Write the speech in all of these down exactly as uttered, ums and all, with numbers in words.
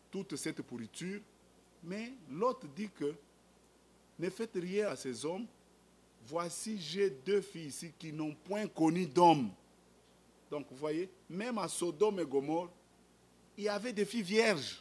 toute cette pourriture. Mais l'autre dit que ne faites rien à ces hommes. Voici, j'ai deux filles ici qui n'ont point connu d'homme. Donc, vous voyez, même à Sodome et Gomorrhe, il y avait des filles vierges.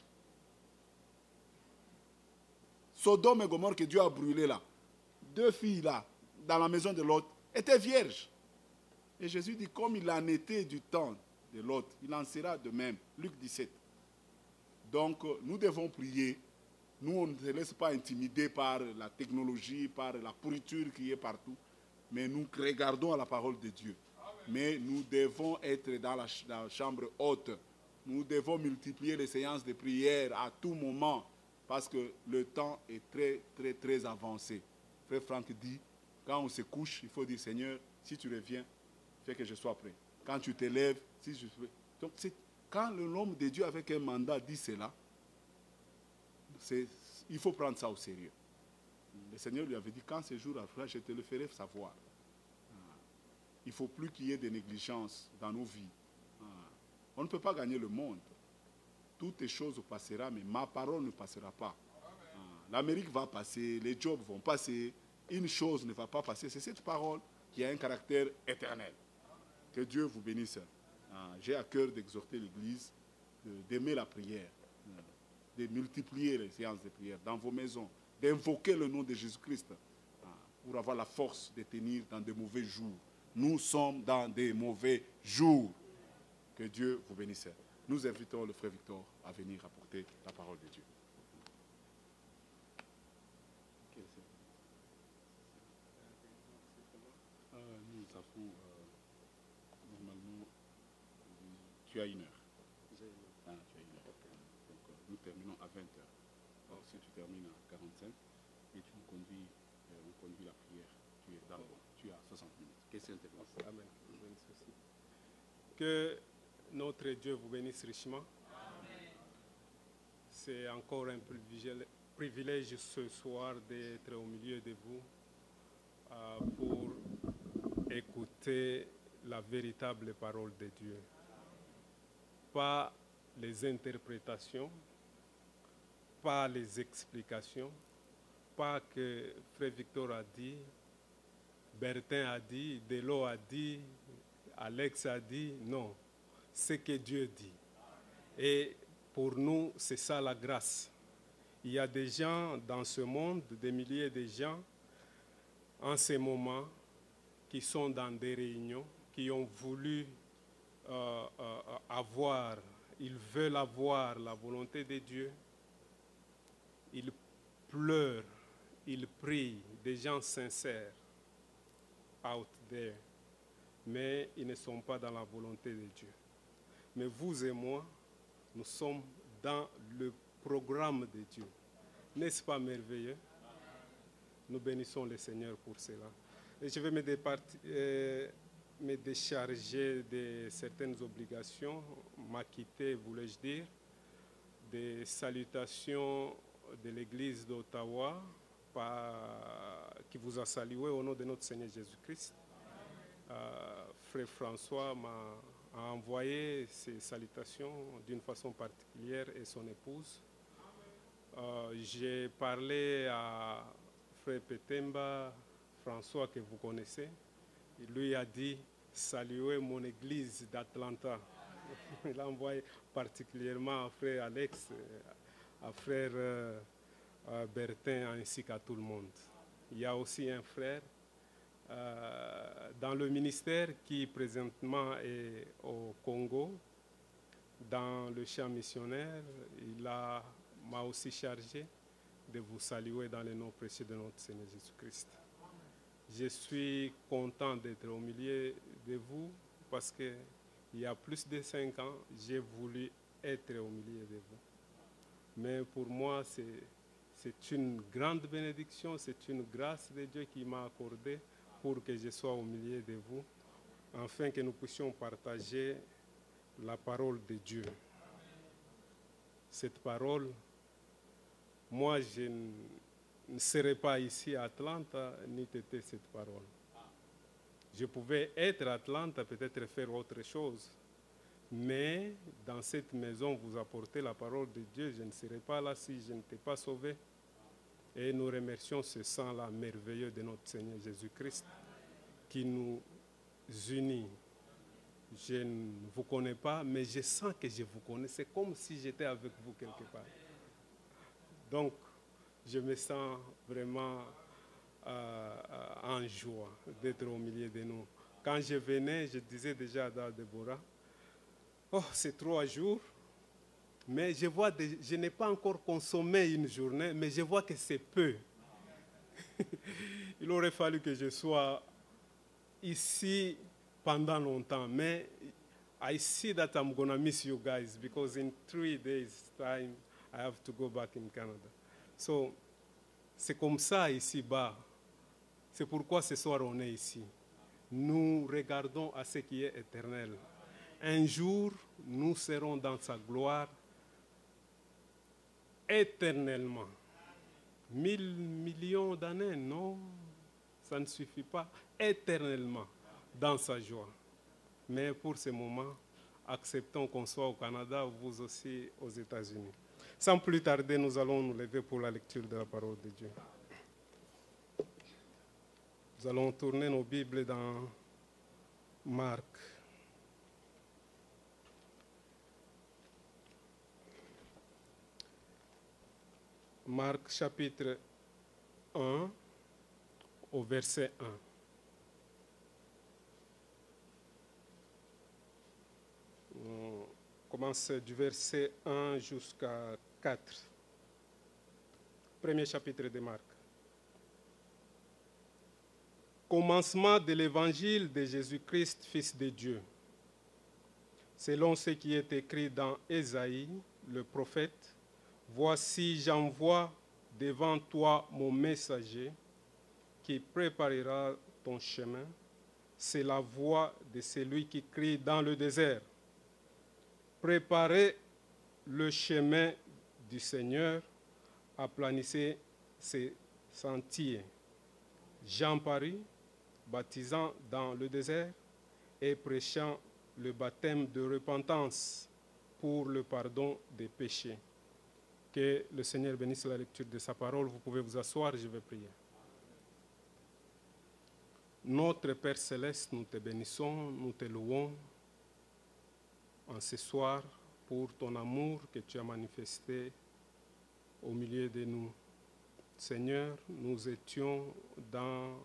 Sodome et Gomorrhe que Dieu a brûlé là, deux filles là, dans la maison de l'autre, étaient vierges. Et Jésus dit, comme il en était du temps de l'autre, il en sera de même. Luc dix-sept. Donc, nous devons prier. Nous, on ne se laisse pas intimider par la technologie, par la pourriture qui est partout. Mais nous regardons à la parole de Dieu. Mais nous devons être dans la, dans la chambre haute. Nous devons multiplier les séances de prière à tout moment. Parce que le temps est très, très, très avancé. Frère Franck dit, quand on se couche, il faut dire, Seigneur, si tu reviens, fais que je sois prêt. Quand tu t'élèves, si je suis... Donc, c'est, quand l'homme de Dieu avec un mandat dit cela, c'est, il faut prendre ça au sérieux. Le Seigneur lui avait dit, quand ce jour arrivera, je te le ferai savoir. Il ne faut plus qu'il y ait de négligence dans nos vies. On ne peut pas gagner le monde. Toutes les choses passeront, mais ma parole ne passera pas. L'Amérique va passer, les jobs vont passer. Une chose ne va pas passer, c'est cette parole qui a un caractère éternel. Que Dieu vous bénisse. J'ai à cœur d'exhorter l'Église, d'aimer la prière, de multiplier les séances de prière dans vos maisons, d'invoquer le nom de Jésus-Christ pour avoir la force de tenir dans de mauvais jours. Nous sommes dans des mauvais jours. Que Dieu vous bénisse. Nous invitons le frère Victor à venir apporter la parole de Dieu. Euh, nous avons euh, normalement, tu as une heure. Ah, tu as une heure. Donc euh, nous terminons à vingt heures. Alors si tu termines à quarante-cinq et tu nous conduis, euh, on conduit la prière, tu es dans le bon. Tu as soixante minutes. Question de Amen. Que notre Dieu vous bénisse richement. C'est encore un privilège ce soir d'être au milieu de vous euh, pour écouter la véritable parole de Dieu. Pas les interprétations, pas les explications, pas que Frère Victor a dit, Bertin a dit, Delo a dit, Alex a dit, non. Ce que Dieu dit. Et pour nous, c'est ça la grâce. Il y a des gens dans ce monde, des milliers de gens, en ce moment, qui sont dans des réunions, qui ont voulu euh, euh, avoir, ils veulent avoir la volonté de Dieu. Ils pleurent, ils prient, des gens sincères, out there, mais ils ne sont pas dans la volonté de Dieu. Mais vous et moi, nous sommes dans le programme de Dieu. N'est-ce pas merveilleux? Nous bénissons le Seigneur pour cela. Et je vais me, euh, me décharger de certaines obligations, m'acquitter, voulais-je dire, des salutations de l'Église d'Ottawa, qui vous a salué au nom de notre Seigneur Jésus-Christ. Euh, Frère François m'a a envoyé ses salutations d'une façon particulière et son épouse. Euh, J'ai parlé à Frère Petemba, François que vous connaissez. Il lui a dit « Saluez mon église d'Atlanta ». Il a envoyé particulièrement à Frère Alex, à Frère euh, à Bertin ainsi qu'à tout le monde. Il y a aussi un frère Euh, dans le ministère qui présentement est au Congo, dans le champ missionnaire. Il m'a aussi chargé de vous saluer dans le nom précieux de notre Seigneur Jésus-Christ. Je suis content d'être au milieu de vous parce qu'il y a plus de cinq ans, j'ai voulu être au milieu de vous. Mais pour moi, c'est une grande bénédiction, c'est une grâce de Dieu qui m'a accordée pour que je sois au milieu de vous, afin que nous puissions partager la parole de Dieu. Cette parole, moi je ne serais pas ici à Atlanta, ni têter cette parole. Je pouvais être à Atlanta, peut-être faire autre chose, Mais dans cette maison, vous apportez la parole de Dieu. Je ne serais pas là si je n'étais pas sauvé. Et nous remercions ce sang-là merveilleux de notre Seigneur Jésus-Christ qui nous unit. Je ne vous connais pas, mais je sens que je vous connais. C'est comme si j'étais avec vous quelque part. Donc, je me sens vraiment euh, en joie d'être au milieu de nous. Quand je venais, je disais déjà à Déborah, oh, c'est trois jours, mais je vois, de, je n'ai pas encore consommé une journée, mais je vois que c'est peu. Il aurait fallu que je sois ici pendant longtemps, mais I see that I'm going to miss you guys because in three days' time, I have to go back in Canada. So, c'est comme ça ici-bas. C'est pourquoi ce soir on est ici. Nous regardons à ce qui est éternel. Un jour, nous serons dans sa gloire éternellement. Mille millions d'années, non, ça ne suffit pas. Éternellement, dans sa joie. Mais pour ce moment, acceptons qu'on soit au Canada, vous aussi aux États-Unis. Sans plus tarder, nous allons nous lever pour la lecture de la parole de Dieu. Nous allons tourner nos Bibles dans Marc. Marc chapitre un au verset un. On commence du verset un jusqu'à quatre. Premier chapitre de Marc. Commencement de l'évangile de Jésus-Christ, Fils de Dieu. Selon ce qui est écrit dans Ésaïe, le prophète, voici, j'envoie devant toi mon messager qui préparera ton chemin. C'est la voix de celui qui crie dans le désert. Préparez le chemin du Seigneur, aplanissez ses sentiers. Jean parut, baptisant dans le désert et prêchant le baptême de repentance pour le pardon des péchés. Que le Seigneur bénisse la lecture de sa parole. Vous pouvez vous asseoir, je vais prier. Notre Père Céleste, nous te bénissons, nous te louons en ce soir pour ton amour que tu as manifesté au milieu de nous. Seigneur, nous étions dans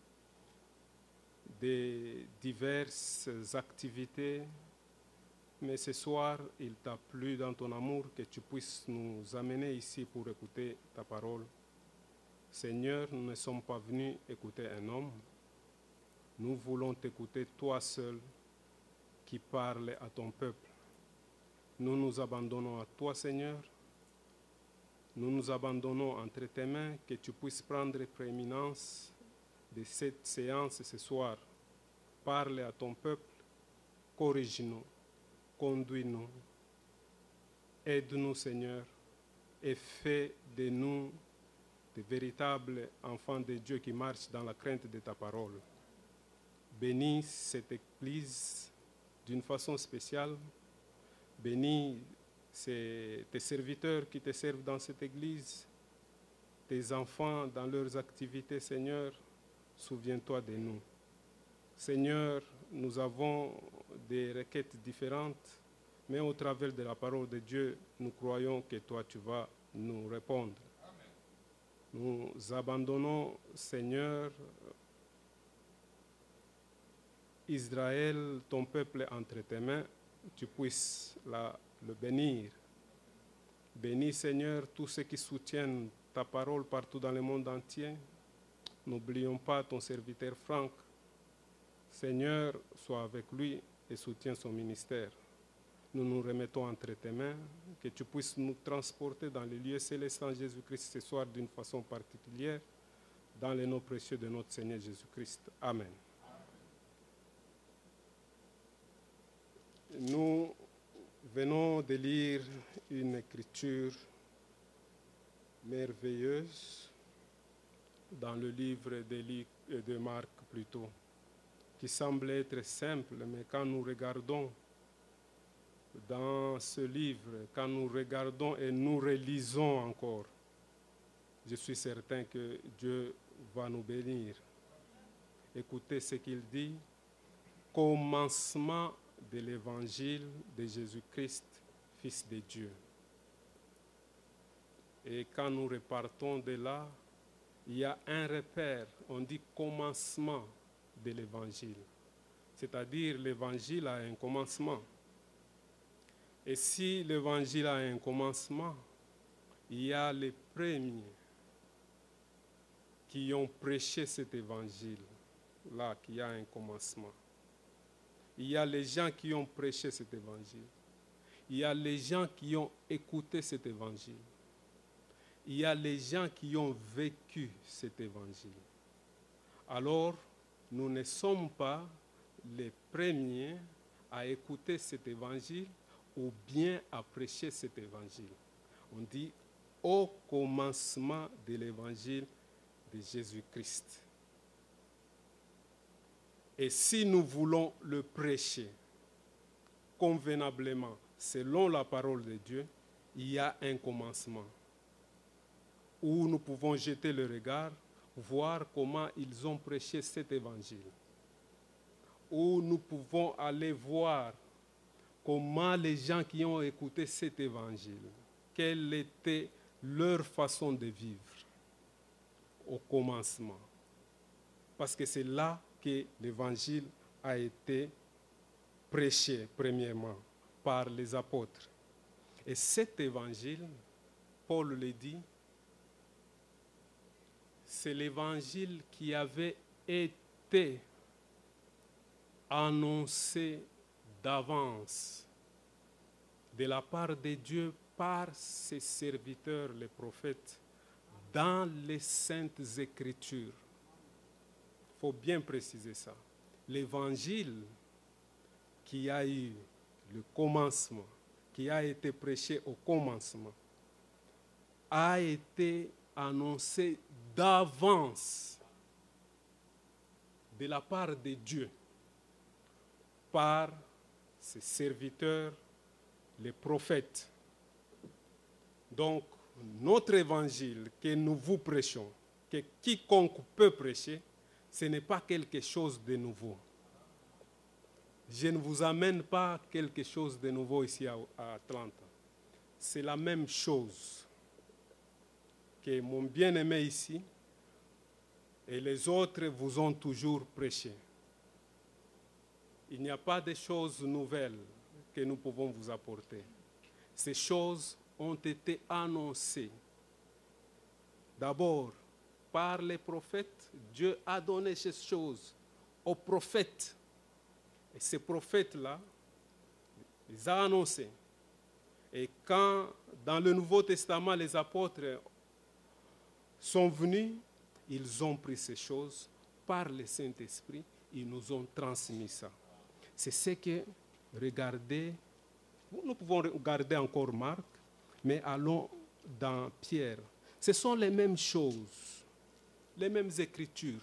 des diverses activités, mais ce soir, il t'a plu dans ton amour que tu puisses nous amener ici pour écouter ta parole. Seigneur, nous ne sommes pas venus écouter un homme, nous voulons t'écouter toi seul qui parle à ton peuple. Nous nous abandonnons à toi, Seigneur. Nous nous abandonnons entre tes mains, que tu puisses prendre prééminence de cette séance ce soir. Parle à ton peuple, corrige-nous, conduis-nous, aide-nous, Seigneur, et fais de nous de véritables enfants de Dieu qui marchent dans la crainte de ta parole. Bénis cette Église d'une façon spéciale. Bénis ces, tes serviteurs qui te servent dans cette Église, tes enfants dans leurs activités, Seigneur. Souviens-toi de nous. Seigneur, nous avons des requêtes différentes, mais au travers de la parole de Dieu, nous croyons que toi, tu vas nous répondre. Amen. Nous abandonnons, Seigneur, Israël, ton peuple entre tes mains, tu puisses la, le bénir. Bénis, Seigneur, tous ceux qui soutiennent ta parole partout dans le monde entier. N'oublions pas ton serviteur Franck. Seigneur, sois avec lui et soutiens son ministère. Nous nous remettons entre tes mains, que tu puisses nous transporter dans les lieux célestes en Jésus-Christ ce soir d'une façon particulière, dans les noms précieux de notre Seigneur Jésus-Christ. Amen. Nous venons de lire une écriture merveilleuse dans le livre de, Luc, de Marc plutôt, qui semble être simple, mais quand nous regardons dans ce livre, quand nous regardons et nous relisons encore, je suis certain que Dieu va nous bénir. Écoutez ce qu'il dit, commencement de l'évangile de Jésus-Christ, Fils de Dieu. Et quand nous repartons de là, il y a un repère, on dit commencement de l'évangile. C'est-à-dire l'évangile a un commencement. Et si l'évangile a un commencement, il y a les premiers qui ont prêché cet évangile-là, qui a un commencement. Il y a les gens qui ont prêché cet évangile. Il y a les gens qui ont écouté cet évangile. Il y a les gens qui ont vécu cet évangile. Alors, nous ne sommes pas les premiers à écouter cet évangile ou bien à prêcher cet évangile. On dit au commencement de l'évangile de Jésus-Christ. Et si nous voulons le prêcher convenablement, selon la parole de Dieu, il y a un commencement où nous pouvons jeter le regard, voir comment ils ont prêché cet évangile. Où nous pouvons aller voir comment les gens qui ont écouté cet évangile, quelle était leur façon de vivre au commencement. Parce que c'est là que l'évangile a été prêché premièrement par les apôtres. Et cet évangile, Paul le dit, c'est l'évangile qui avait été annoncé d'avance de la part de Dieu par ses serviteurs, les prophètes, dans les saintes Écritures. Il faut bien préciser ça. L'évangile qui a eu le commencement, qui a été prêché au commencement, a été annoncé d'avance de la part de Dieu par ses serviteurs, les prophètes. Donc, notre évangile que nous vous prêchons, que quiconque peut prêcher, ce n'est pas quelque chose de nouveau. Je ne vous amène pas quelque chose de nouveau ici à, à Atlanta. C'est la même chose que mon bien-aimé ici et les autres vous ont toujours prêché. Il n'y a pas de choses nouvelles que nous pouvons vous apporter. Ces choses ont été annoncées. D'abord, par les prophètes, Dieu a donné ces choses aux prophètes. Et ces prophètes-là, les a annoncés. Et quand, dans le Nouveau Testament, les apôtres sont venus, ils ont pris ces choses par le Saint-Esprit, ils nous ont transmis ça. C'est ce que, regardez, nous pouvons regarder encore Marc, mais allons dans Pierre. Ce sont les mêmes choses, les mêmes Écritures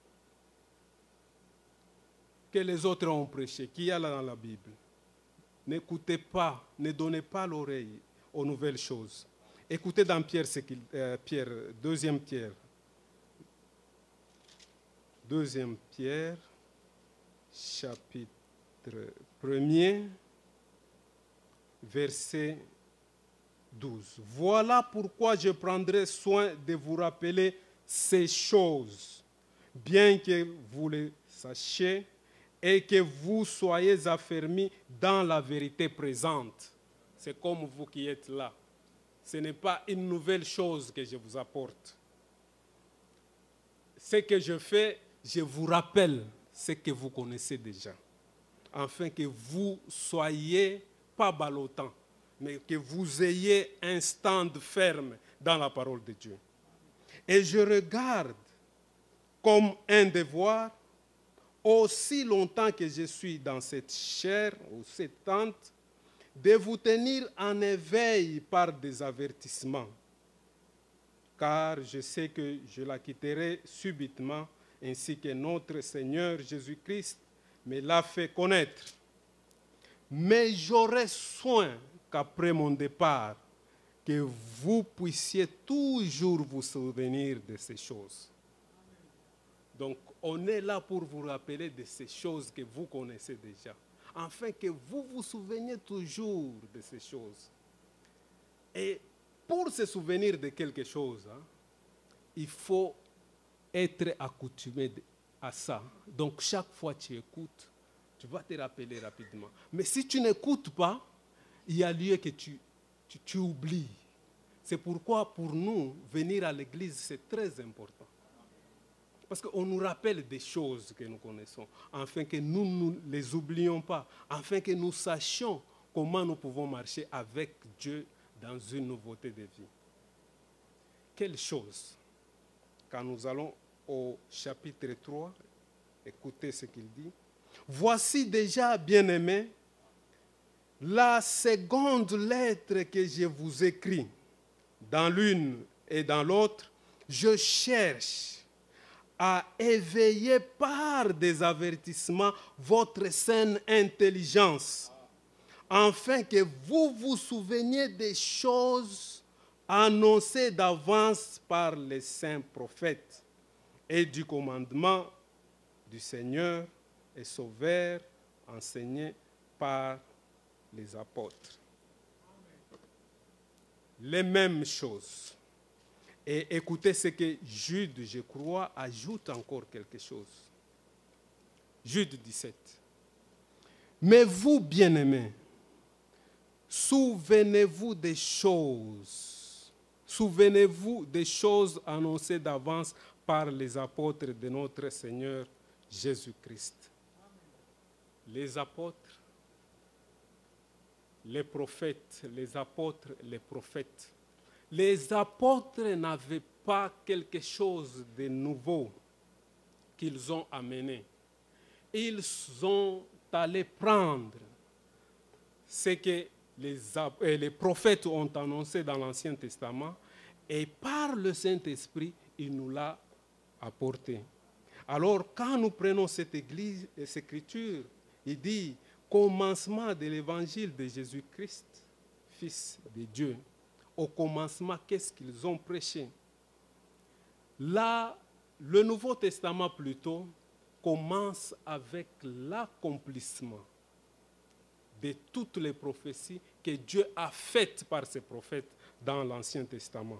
que les autres ont prêchées, qu'il y a là dans la Bible. N'écoutez pas, ne donnez pas l'oreille aux nouvelles choses. Écoutez dans Pierre, ce qu'il, euh, Pierre, deuxième Pierre. Deuxième Pierre, chapitre premier, verset douze. Voilà pourquoi je prendrai soin de vous rappeler ces choses, bien que vous les sachiez et que vous soyez affermis dans la vérité présente. C'est comme vous qui êtes là. Ce n'est pas une nouvelle chose que je vous apporte. Ce que je fais, je vous rappelle ce que vous connaissez déjà, afin que vous soyez pas ballottants, mais que vous ayez un stand ferme dans la parole de Dieu. Et je regarde comme un devoir, aussi longtemps que je suis dans cette chair ou cette tente, de vous tenir en éveil par des avertissements, car je sais que je la quitterai subitement, ainsi que notre Seigneur Jésus-Christ me l'a fait connaître. Mais j'aurai soin qu'après mon départ, que vous puissiez toujours vous souvenir de ces choses. Donc, on est là pour vous rappeler de ces choses que vous connaissez déjà, afin que vous vous souveniez toujours de ces choses. Et pour se souvenir de quelque chose, hein, il faut être accoutumé à ça. Donc, chaque fois que tu écoutes, tu vas te rappeler rapidement. Mais si tu n'écoutes pas, il y a lieu que tu, tu, tu oublies. C'est pourquoi pour nous, venir à l'église, c'est très important. Parce qu'on nous rappelle des choses que nous connaissons, afin que nous ne les oublions pas, afin que nous sachions comment nous pouvons marcher avec Dieu dans une nouveauté de vie. Quelle chose? Quand nous allons au chapitre trois, écoutez ce qu'il dit. Voici déjà, bien-aimés, la seconde lettre que je vous écris. Dans l'une et dans l'autre, je cherche à éveiller par des avertissements votre saine intelligence, afin que vous vous souveniez des choses annoncées d'avance par les saints prophètes et du commandement du Seigneur et Sauveur enseigné par les apôtres. Les mêmes choses. Et écoutez ce que Jude, je crois, ajoute encore quelque chose. Jude dix-sept. Mais vous, bien-aimés, souvenez-vous des choses. Souvenez-vous des choses annoncées d'avance par les apôtres de notre Seigneur Jésus-Christ. Les apôtres, les prophètes, les apôtres, les prophètes. Les apôtres n'avaient pas quelque chose de nouveau qu'ils ont amené. Ils sont allés prendre ce que les, les prophètes ont annoncé dans l'Ancien Testament et par le Saint-Esprit, il nous l'a apporté. Alors, quand nous prenons cette église, cette écriture, il dit commencement de l'évangile de Jésus-Christ, Fils de Dieu. Au commencement, qu'est-ce qu'ils ont prêché? Là, le Nouveau Testament plutôt commence avec l'accomplissement de toutes les prophéties que Dieu a faites par ses prophètes dans l'Ancien Testament.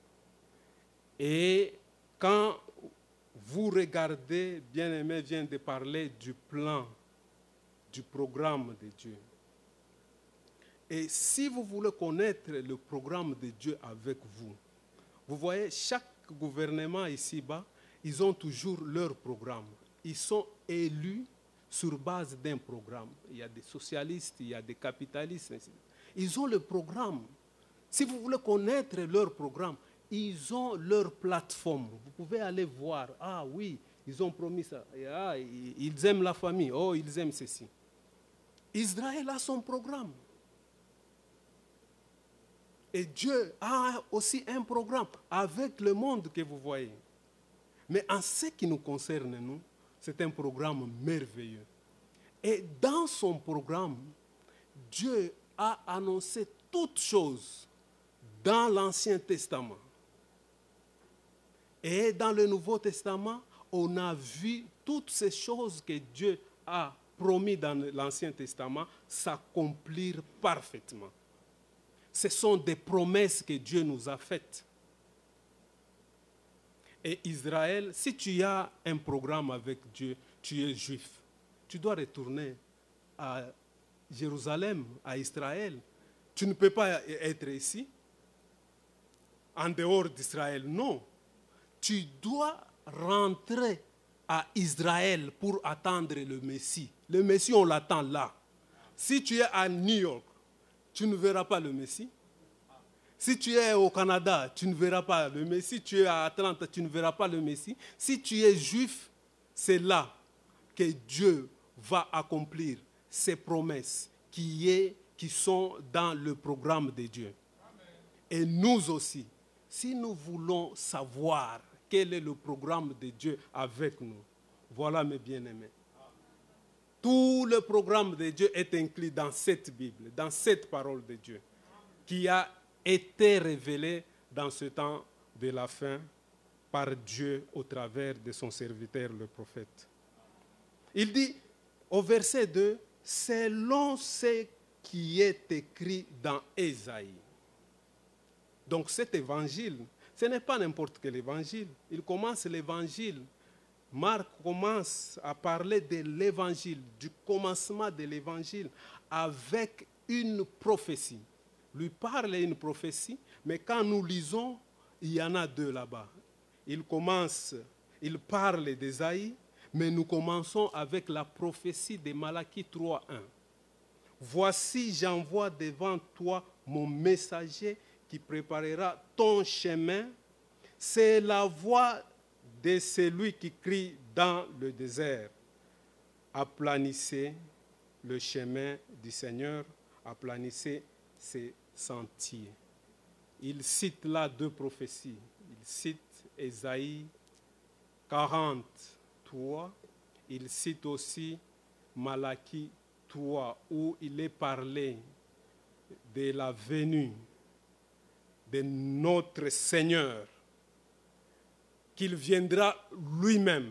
Et quand vous regardez, bien-aimé vient de parler du plan, du programme de Dieu. Et si vous voulez connaître le programme de Dieu avec vous, vous voyez, chaque gouvernement ici-bas, ils ont toujours leur programme. Ils sont élus sur base d'un programme. Il y a des socialistes, il y a des capitalistes. Ils ont le programme. Si vous voulez connaître leur programme, ils ont leur plateforme. Vous pouvez aller voir. Ah oui, ils ont promis ça. Ah, ils aiment la famille. Oh, ils aiment ceci. Israël a son programme. Et Dieu a aussi un programme avec le monde que vous voyez. Mais en ce qui nous concerne, nous, c'est un programme merveilleux. Et dans son programme, Dieu a annoncé toutes choses dans l'Ancien Testament. Et dans le Nouveau Testament, on a vu toutes ces choses que Dieu a promis dans l'Ancien Testament s'accomplir parfaitement. Ce sont des promesses que Dieu nous a faites. Et Israël, si tu as un programme avec Dieu, tu es juif, tu dois retourner à Jérusalem, à Israël. Tu ne peux pas être ici, en dehors d'Israël. Non. Tu dois rentrer à Israël pour attendre le Messie. Le Messie, on l'attend là. Si tu es à New York, tu ne verras pas le Messie. Si tu es au Canada, tu ne verras pas le Messie. Si tu es à Atlanta, tu ne verras pas le Messie. Si tu es juif, c'est là que Dieu va accomplir ses promesses qui, est, qui sont dans le programme de Dieu. Amen. Et nous aussi, si nous voulons savoir quel est le programme de Dieu avec nous, voilà mes bien-aimés. Tout le programme de Dieu est inclus dans cette Bible, dans cette parole de Dieu, qui a été révélée dans ce temps de la fin par Dieu au travers de son serviteur, le prophète. Il dit au verset deux, « Selon ce qui est écrit dans Ésaïe ». Donc cet évangile, ce n'est pas n'importe quel évangile. Il commence l'évangile. Marc commence à parler de l'évangile, du commencement de l'évangile, avec une prophétie. Lui parle une prophétie, mais quand nous lisons, il y en a deux là-bas. Il commence, il parle d'Ésaïe, mais nous commençons avec la prophétie de Malachie trois, un. Voici, j'envoie devant toi mon messager qui préparera ton chemin. C'est la voix de celui qui crie dans le désert. Aplanissez le chemin du Seigneur, aplanissez ses sentiers. Il cite là deux prophéties. Il cite Ésaïe quarante-trois. Il cite aussi Malachie trois, où il est parlé de la venue de notre Seigneur, qu'il viendra lui-même.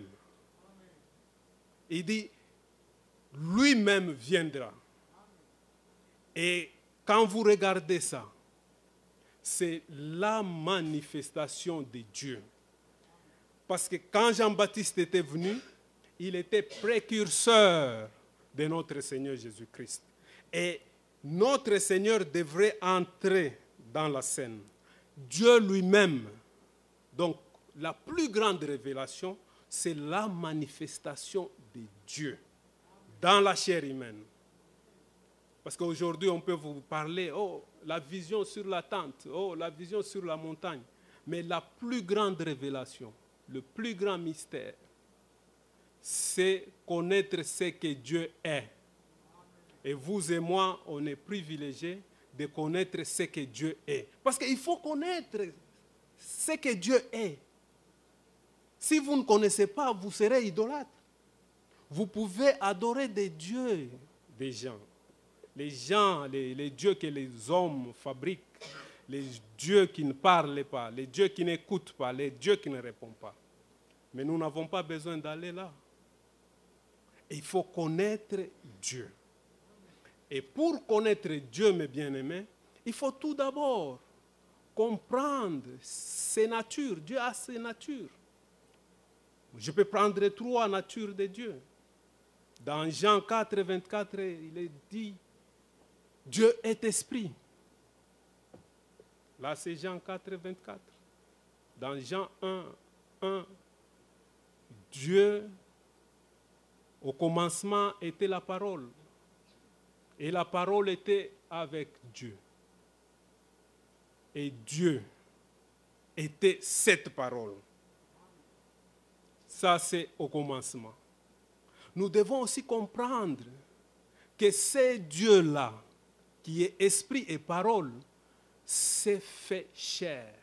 Il dit, lui-même viendra. Et quand vous regardez ça, c'est la manifestation de Dieu. Parce que quand Jean-Baptiste était venu, il était précurseur de notre Seigneur Jésus-Christ. Et notre Seigneur devrait entrer dans la scène. Dieu lui-même. Donc, la plus grande révélation, c'est la manifestation de Dieu dans la chair humaine. Parce qu'aujourd'hui, on peut vous parler, oh, la vision sur la tente, oh, la vision sur la montagne. Mais la plus grande révélation, le plus grand mystère, c'est connaître ce que Dieu est. Et vous et moi, on est privilégiés de connaître ce que Dieu est. Parce qu'il faut connaître ce que Dieu est. Si vous ne connaissez pas, vous serez idolâtre. Vous pouvez adorer des dieux, des gens. Les gens, les, les dieux que les hommes fabriquent, les dieux qui ne parlent pas, les dieux qui n'écoutent pas, les dieux qui ne répondent pas. Mais nous n'avons pas besoin d'aller là. Il faut connaître Dieu. Et pour connaître Dieu, mes bien-aimés, il faut tout d'abord comprendre ses natures. Dieu a ses natures. Je peux prendre trois natures de Dieu. Dans Jean quatre, vingt-quatre, il est dit, Dieu est esprit. Là, c'est Jean quatre, vingt-quatre. Dans Jean un, un, Dieu, au commencement, était la parole. Et la parole était avec Dieu. Et Dieu était cette parole. Ça, c'est au commencement. Nous devons aussi comprendre que c'est Dieu-là, qui est esprit et parole, s'est fait chair.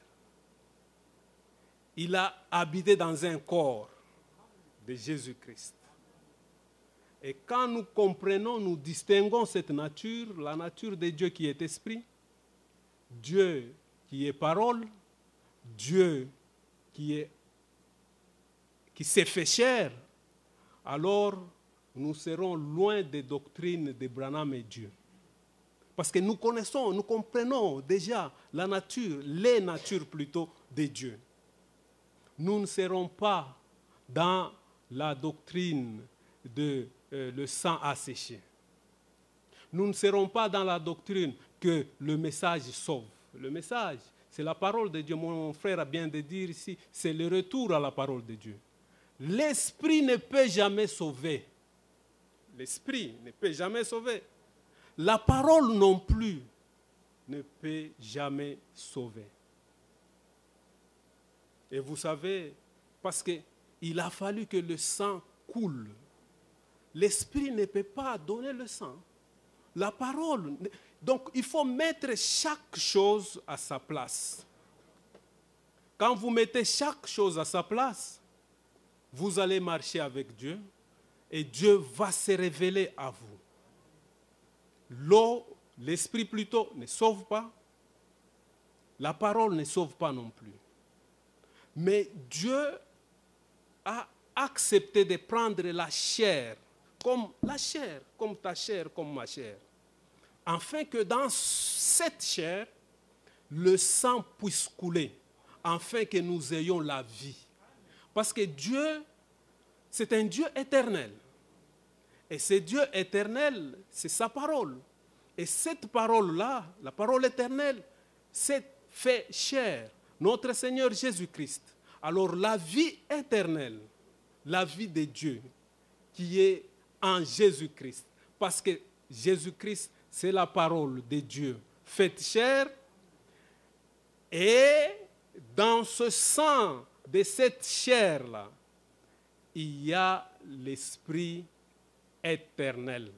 Il a habité dans un corps de Jésus-Christ. Et quand nous comprenons, nous distinguons cette nature, la nature de Dieu qui est esprit, Dieu qui est parole, Dieu qui est qui s'est fait chair, alors nous serons loin des doctrines de Branham et Dieu. Parce que nous connaissons, nous comprenons déjà la nature, les natures plutôt de Dieu. Nous ne serons pas dans la doctrine de euh, le sang asséché. Nous ne serons pas dans la doctrine que le message sauve. Le message, c'est la parole de Dieu. Mon frère a bien de dire ici, c'est le retour à la parole de Dieu. L'esprit ne peut jamais sauver. L'esprit ne peut jamais sauver. La parole non plus ne peut jamais sauver. Et vous savez, parce qu'il a fallu que le sang coule. L'esprit ne peut pas donner le sang. La parole. Donc il faut mettre chaque chose à sa place. Quand vous mettez chaque chose à sa place, vous allez marcher avec Dieu et Dieu va se révéler à vous. L'eau, l'esprit plutôt, ne sauve pas. La parole ne sauve pas non plus. Mais Dieu a accepté de prendre la chair, comme la chair, comme ta chair, comme ma chair, afin que dans cette chair, le sang puisse couler, afin que nous ayons la vie. Parce que Dieu, c'est un Dieu éternel. Et ce Dieu éternel, c'est sa parole. Et cette parole-là, la parole éternelle, s'est fait chair, notre Seigneur Jésus-Christ. Alors la vie éternelle, la vie de Dieu, qui est en Jésus-Christ. Parce que Jésus-Christ, c'est la parole de Dieu faite chair. Et dans ce sang de cette chair-là, il y a l'Esprit éternel.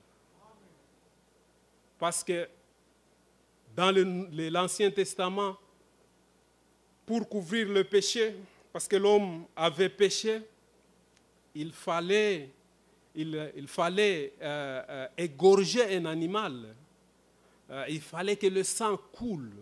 Parce que dans le, l'Ancien Testament, pour couvrir le péché, parce que l'homme avait péché, il fallait, il, il fallait euh, euh, égorger un animal. Euh, il fallait que le sang coule.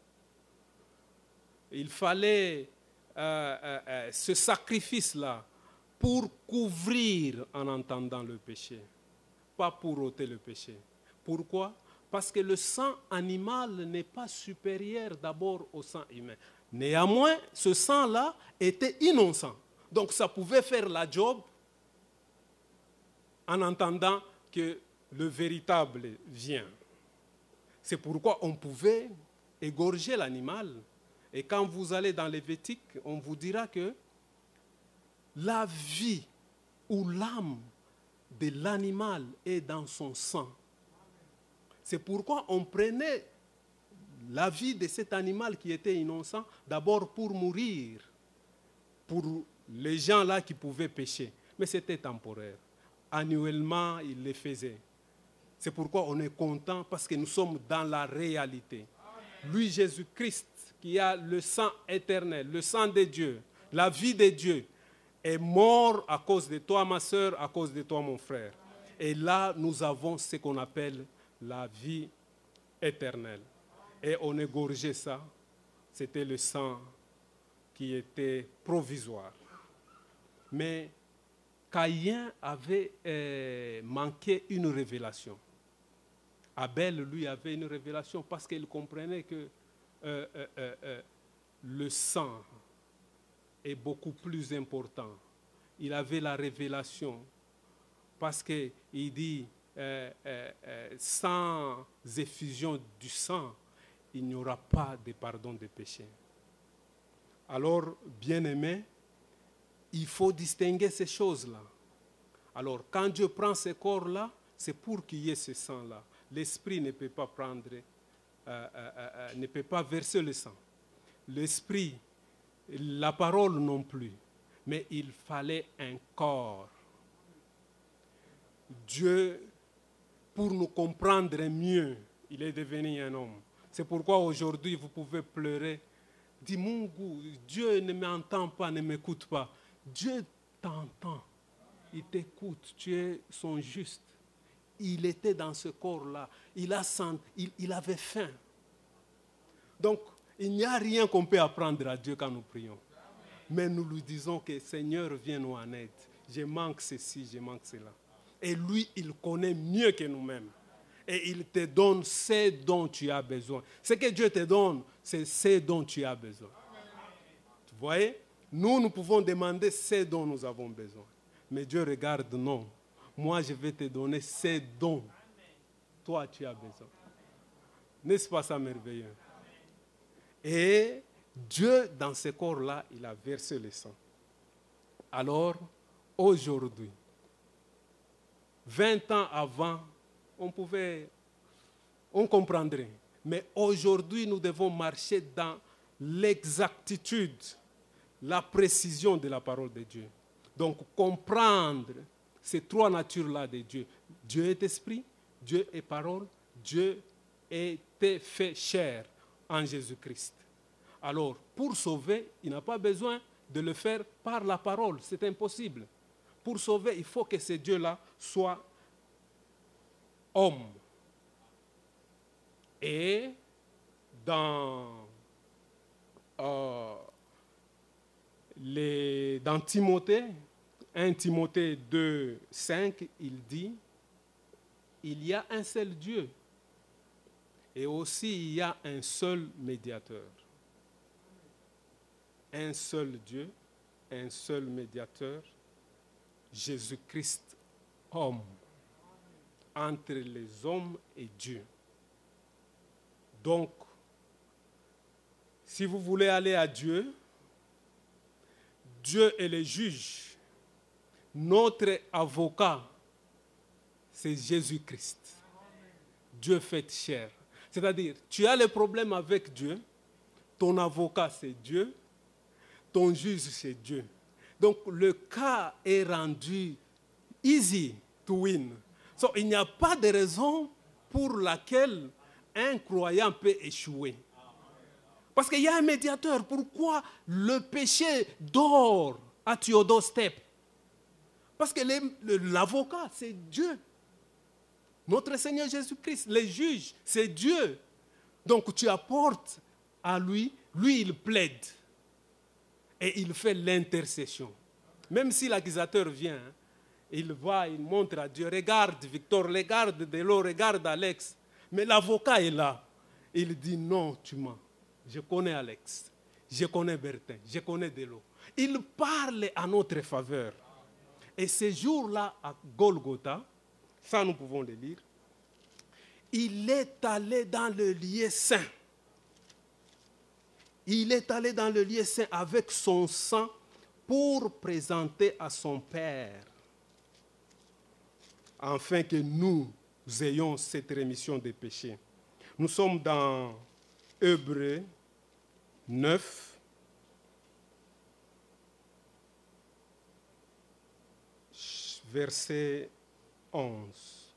Il fallait euh, euh, euh, ce sacrifice-là pour couvrir en entendant le péché, pas pour ôter le péché. Pourquoi? Parce que le sang animal n'est pas supérieur d'abord au sang humain. Néanmoins, ce sang-là était innocent. Donc ça pouvait faire la job en entendant que le véritable vient. C'est pourquoi on pouvait égorger l'animal. Et quand vous allez dans Lévitique, on vous dira que la vie ou l'âme de l'animal est dans son sang. C'est pourquoi on prenait la vie de cet animal qui était innocent, d'abord pour mourir, pour les gens là qui pouvaient pécher. Mais c'était temporaire. Annuellement, ils le faisaient. C'est pourquoi on est content, parce que nous sommes dans la réalité. Lui, Jésus-Christ, qui a le sang éternel, le sang de Dieu, la vie de Dieu, est mort à cause de toi, ma soeur, à cause de toi, mon frère. Et là, nous avons ce qu'on appelle la vie éternelle. Et on égorgeait ça. C'était le sang qui était provisoire. Mais Caïn avait euh, manqué une révélation. Abel, lui, avait une révélation parce qu'il comprenait que euh, euh, euh, euh, le sang est beaucoup plus important. Il avait la révélation parce qu'il dit euh, euh, euh, sans effusion du sang, il n'y aura pas de pardon des péchés. Alors, bien-aimés, il faut distinguer ces choses-là. Alors, quand Dieu prend ces corps-là, c'est pour qu'il y ait ce sang-là. L'esprit ne peut pas prendre, euh, euh, euh, ne peut pas verser le sang. L'esprit, la parole non plus. Mais il fallait un corps. Dieu, pour nous comprendre mieux, il est devenu un homme. C'est pourquoi aujourd'hui, vous pouvez pleurer. Dis, mon goût, Dieu ne m'entend pas, ne m'écoute pas. Dieu t'entend. Il t'écoute. Tu es son juste. Il était dans ce corps-là. Il, a sent, il, il avait faim. Donc, il n'y a rien qu'on peut apprendre à Dieu quand nous prions. Mais nous lui disons que Seigneur, viens nous en aide. Je manque ceci, je manque cela. Et lui, il connaît mieux que nous-mêmes. Et il te donne ce dont tu as besoin. Ce que Dieu te donne, c'est ce dont tu as besoin. Vous voyez? Nous, nous pouvons demander ce dont nous avons besoin. Mais Dieu regarde, non. Moi, je vais te donner ce dont toi, tu as besoin. N'est-ce pas ça merveilleux? Et Dieu, dans ce corps-là, il a versé le sang. Alors, aujourd'hui, vingt ans avant, on pouvait, on comprendrait. Mais aujourd'hui, nous devons marcher dans l'exactitude, la précision de la parole de Dieu. Donc, comprendre ces trois natures-là de Dieu. Dieu est esprit, Dieu est parole, Dieu était fait chair en Jésus-Christ. Alors, pour sauver, il n'a pas besoin de le faire par la parole. C'est impossible. pour sauver, il faut que ce Dieu-là soit homme. Et dans, euh, les, dans Timothée, un Timothée deux, cinq, il dit, il y a un seul Dieu et aussi il y a un seul médiateur. Un seul Dieu, un seul médiateur, Jésus-Christ, homme, entre les hommes et Dieu. Donc, si vous voulez aller à Dieu, Dieu est le juge. Notre avocat, c'est Jésus-Christ. Dieu fait chair. C'est-à-dire, tu as le problème avec Dieu, ton avocat, c'est Dieu, ton juge, c'est Dieu. Donc, le cas est rendu easy to win. So, il n'y a pas de raison pour laquelle un croyant peut échouer. Parce qu'il y a un médiateur. Pourquoi le péché dort à your doorstep? Parce que l'avocat, c'est Dieu. Notre Seigneur Jésus-Christ, le juge, c'est Dieu. Donc tu apportes à lui, lui il plaide. Et il fait l'intercession. Même si l'accusateur vient, il va, il montre à Dieu, regarde Victor, regarde Delo, regarde Alex. Mais l'avocat est là. Il dit non, tu mens. Je connais Alex, je connais Bertin, je connais Delo. Il parle à notre faveur. Et ce jour-là, à Golgotha, ça nous pouvons le lire, il est allé dans le lieu saint. Il est allé dans le lieu saint avec son sang pour présenter à son Père, afin que nous ayons cette rémission des péchés. Nous sommes dans Hébreux neuf, verset onze.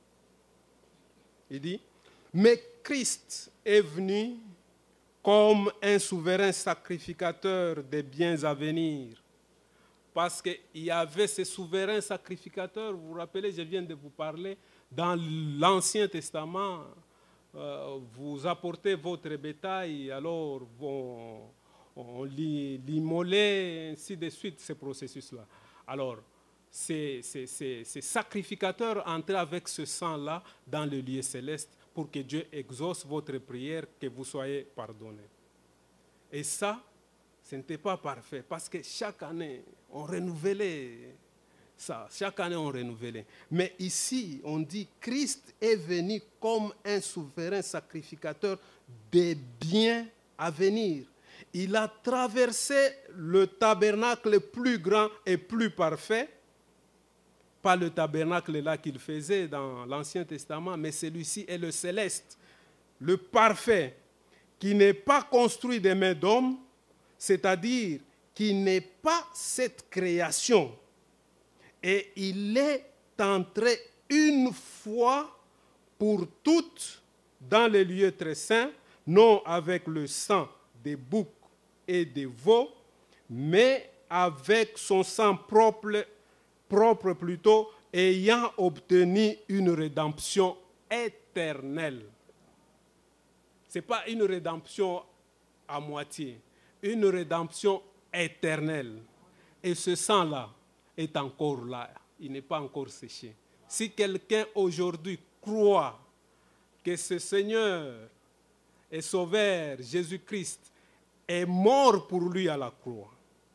Il dit, mais Christ est venu comme un souverain sacrificateur des biens à venir. Parce qu'il y avait ces souverains sacrificateurs, vous vous rappelez, je viens de vous parler, dans l'Ancien Testament, euh, vous apportez votre bétail, alors on, on l'immolait, ainsi de suite, ce processus-là. Alors, ces, ces, ces, ces sacrificateurs entraient avec ce sang-là dans le lieu céleste pour que Dieu exauce votre prière, que vous soyez pardonnés. Et ça, ce n'était pas parfait, parce que chaque année, on renouvelait ça. Chaque année, on renouvelait. Mais ici, on dit, Christ est venu comme un souverain sacrificateur des biens à venir. Il a traversé le tabernacle plus grand et plus parfait, pas le tabernacle là qu'il faisait dans l'Ancien Testament, mais celui-ci est le céleste, le parfait, qui n'est pas construit des mains d'hommes, c'est-à-dire qui n'est pas cette création. Et il est entré une fois pour toutes dans les lieux très saints, non avec le sang des boucs et des veaux, mais avec son sang propre, propre plutôt, ayant obtenu une rédemption éternelle. Ce n'est pas une rédemption à moitié, une rédemption éternelle. Et ce sang-là est encore là, il n'est pas encore séché. Si quelqu'un aujourd'hui croit que ce Seigneur et Sauveur Jésus-Christ est mort pour lui à la croix,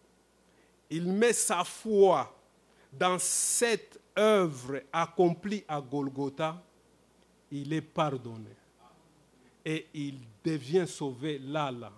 il met sa foi dans cette œuvre accomplie à Golgotha, il est pardonné. Et il devient sauvé là, là.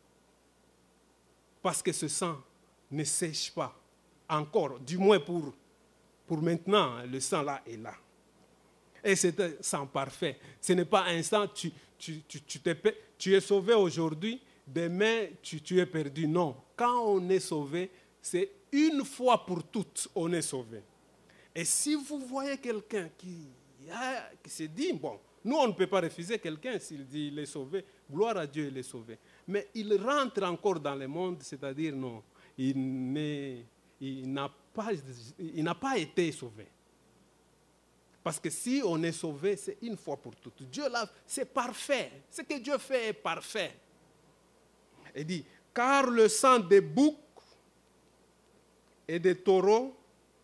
Parce que ce sang ne sèche pas encore, du moins pour, pour maintenant, le sang là est là. Et c'est un sang parfait. Ce n'est pas un sang, tu, tu, tu, tu, te, tu es sauvé aujourd'hui, demain tu, tu es perdu. Non, quand on est sauvé, c'est une fois pour toutes, on est sauvé. Et si vous voyez quelqu'un qui, qui se dit, bon, nous on ne peut pas refuser quelqu'un s'il dit il est sauvé, gloire à Dieu, il est sauvé. Mais il rentre encore dans le monde, c'est-à-dire non, il, il n'a pas, il n'a pas été sauvé. Parce que si on est sauvé, c'est une fois pour toutes. Dieu là, c'est parfait. Ce que Dieu fait est parfait. Il dit, car le sang des boucs et des taureaux,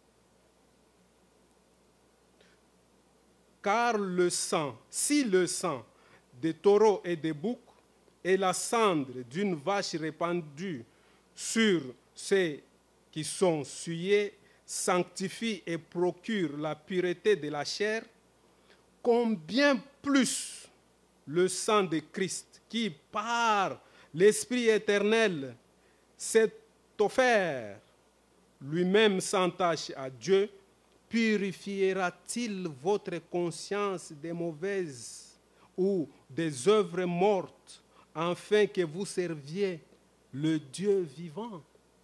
car le sang, si le sang des taureaux et des boucs et la cendre d'une vache répandue sur ceux qui sont souillés sanctifie et procure la pureté de la chair, combien plus le sang de Christ qui, par l'Esprit éternel, s'est offert lui-même sans tache à Dieu, purifiera-t-il votre conscience des mauvaises ou des œuvres mortes, afin que vous serviez le Dieu vivant?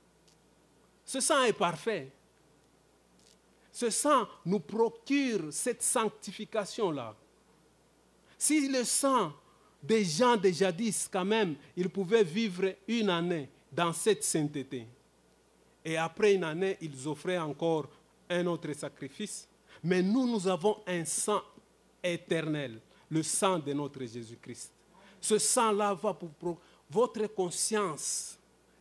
Ce sang est parfait. Ce sang nous procure cette sanctification-là. Si le sang des gens de jadis, quand même, ils pouvaient vivre une année dans cette sainteté. Et après une année, ils offraient encore un autre sacrifice. Mais nous, nous avons un sang éternel, le sang de notre Jésus-Christ. Ce sang-là va pour, pour votre conscience.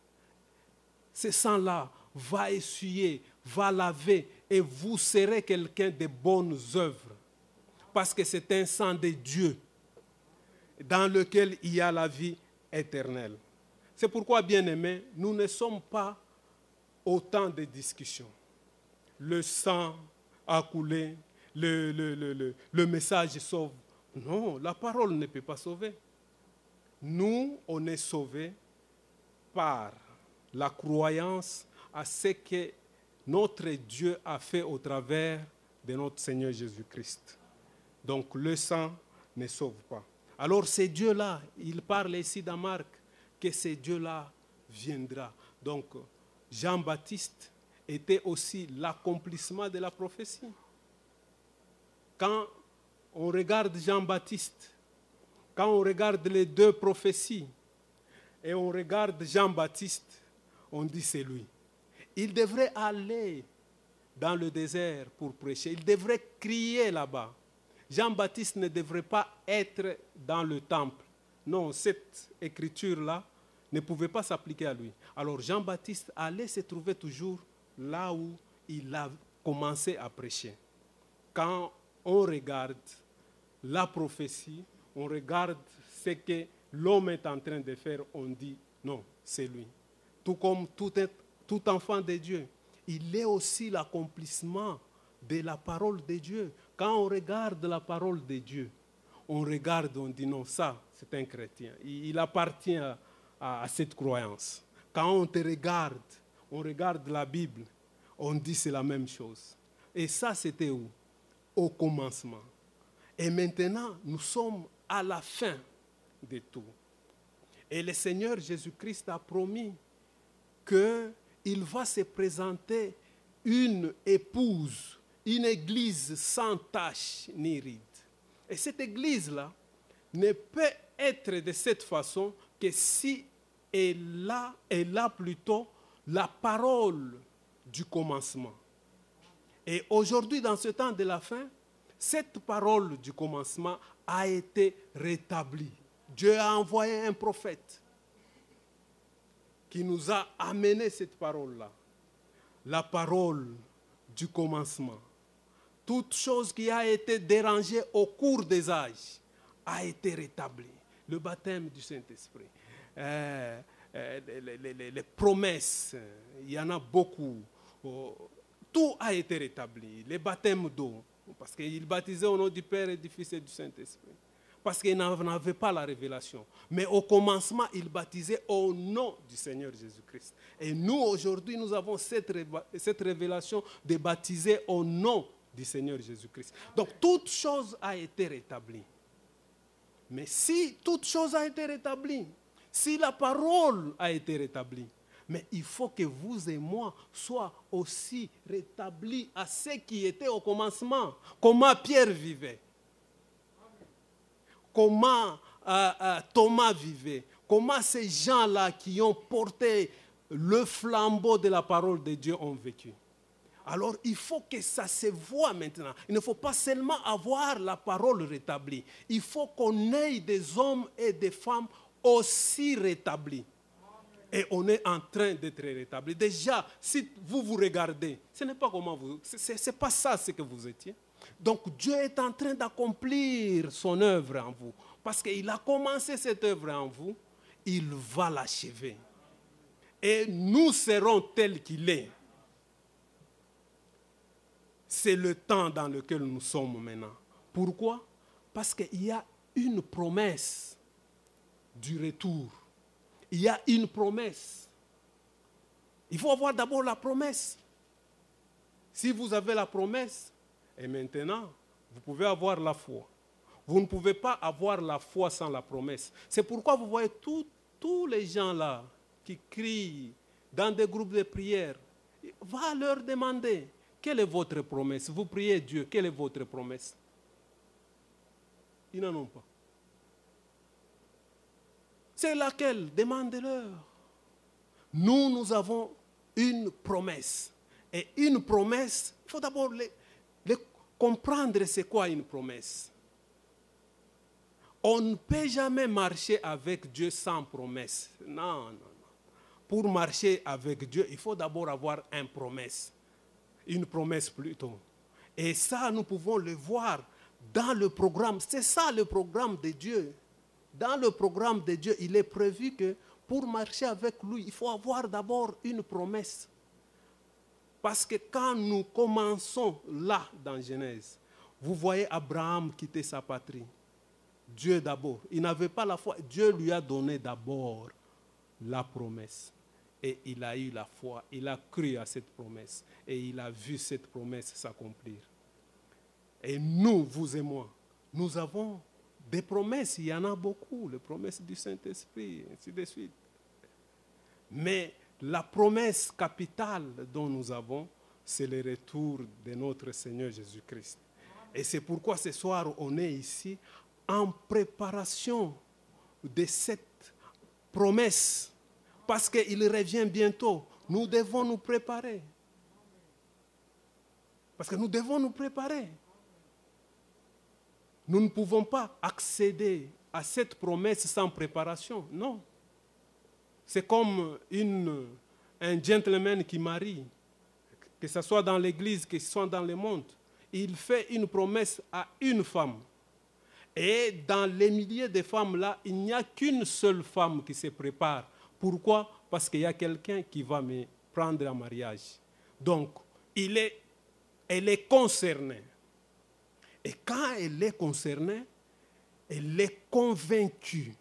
Ce sang-là va essuyer, va laver, et vous serez quelqu'un de bonnes œuvres. Parce que c'est un sang de Dieu dans lequel il y a la vie éternelle. C'est pourquoi, bien-aimés, nous ne sommes pas au temps de discussion. Le sang a coulé, le, le, le, le, le message sauve. Non, la parole ne peut pas sauver. Nous, on est sauvés par la croyance à ce que notre Dieu a fait au travers de notre Seigneur Jésus-Christ. Donc le sang ne sauve pas. Alors c'est Dieu-là, il parle ici dans Marc, que ce Dieu-là viendra. Donc Jean-Baptiste était aussi l'accomplissement de la prophétie. Quand on regarde Jean-Baptiste, quand on regarde les deux prophéties, et on regarde Jean-Baptiste, on dit c'est lui. Il devrait aller dans le désert pour prêcher. Il devrait crier là-bas. Jean-Baptiste ne devrait pas être dans le temple. Non, cette écriture-là ne pouvait pas s'appliquer à lui. Alors Jean-Baptiste allait se trouver toujours là où il a commencé à prêcher. Quand on regarde la prophétie, on regarde ce que l'homme est en train de faire, on dit non, c'est lui. Tout comme tout, tout enfant de Dieu, il est aussi l'accomplissement de la parole de Dieu. Quand on regarde la parole de Dieu, on regarde, on dit non, ça, c'est un chrétien. Il, il appartient à, à, à cette croyance. Quand on te regarde, on regarde la Bible, on dit c'est la même chose. Et ça, c'était où? Au commencement. Et maintenant, nous sommes à la fin de tout. Et le Seigneur Jésus-Christ a promis qu'il va se présenter une épouse, une église sans tache ni ride. Et cette église-là ne peut être de cette façon que si elle a, elle a plutôt la parole du commencement. Et aujourd'hui, dans ce temps de la fin, cette parole du commencement a été rétablie. Dieu a envoyé un prophète qui nous a amené cette parole-là. La parole du commencement. Toute chose qui a été dérangée au cours des âges a été rétablie. Le baptême du Saint-Esprit, euh, euh, les, les, les, les promesses, il y en a beaucoup. Oh, tout a été rétabli. Les baptêmes d'eau, parce qu'il baptisait au nom du Père et du Fils et du Saint-Esprit. Parce qu'il n'avait pas la révélation. Mais au commencement, il baptisait au nom du Seigneur Jésus-Christ. Et nous, aujourd'hui, nous avons cette, cette révélation de baptiser au nom du Seigneur Jésus-Christ. Donc, toute chose a été rétablie. Mais si toute chose a été rétablie, si la parole a été rétablie, mais il faut que vous et moi soient aussi rétablis à ce qui était au commencement. Comment Pierre vivait. Comment euh, euh, Thomas vivait, comment ces gens-là qui ont porté le flambeau de la parole de Dieu ont vécu. Alors, il faut que ça se voie maintenant. Il ne faut pas seulement avoir la parole rétablie. Il faut qu'on ait des hommes et des femmes aussi rétablis. Et on est en train d'être rétablis. Déjà, si vous vous regardez, ce n'est pas comment vous... Ce n'est pas ça ce que vous étiez. Donc, Dieu est en train d'accomplir son œuvre en vous. Parce qu'il a commencé cette œuvre en vous, il va l'achever. Et nous serons tels qu'il est. C'est le temps dans lequel nous sommes maintenant. Pourquoi? Parce qu'il y a une promesse du retour. Il y a une promesse. Il faut avoir d'abord la promesse. Si vous avez la promesse, et maintenant, vous pouvez avoir la foi. Vous ne pouvez pas avoir la foi sans la promesse. C'est pourquoi vous voyez tout, tous les gens là qui crient dans des groupes de prière. Va leur demander, quelle est votre promesse? Vous priez Dieu, quelle est votre promesse? Ils n'en ont pas. C'est laquelle? Demandez-leur. Nous, nous avons une promesse. Et une promesse, il faut d'abord les, les comprendre c'est quoi une promesse. On ne peut jamais marcher avec Dieu sans promesse. Non, non, non. Pour marcher avec Dieu, il faut d'abord avoir une promesse. Une promesse plutôt. Et ça, nous pouvons le voir dans le programme. C'est ça le programme de Dieu. Dans le programme de Dieu, il est prévu que pour marcher avec lui, il faut avoir d'abord une promesse. Parce que quand nous commençons là dans Genèse, vous voyez Abraham quitter sa patrie. Dieu d'abord. Il n'avait pas la foi. Dieu lui a donné d'abord la promesse. Et il a eu la foi. Il a cru à cette promesse. Et il a vu cette promesse s'accomplir. Et nous, vous et moi, nous avons des promesses. Il y en a beaucoup. Les promesses du Saint-Esprit, ainsi de suite. Mais la promesse capitale dont nous avons, c'est le retour de notre Seigneur Jésus-Christ. Et c'est pourquoi ce soir, on est ici en préparation de cette promesse. Parce qu'il revient bientôt. Nous devons nous préparer. Parce que nous devons nous préparer. Nous ne pouvons pas accéder à cette promesse sans préparation. Non. C'est comme une, un gentleman qui marie, que ce soit dans l'église, que ce soit dans le monde. Il fait une promesse à une femme. Et dans les milliers de femmes-là, il n'y a qu'une seule femme qui se prépare. Pourquoi? Parce qu'il y a quelqu'un qui va me prendre en mariage. Donc, il est, elle est concernée. Et quand elle est concernée, elle est convaincue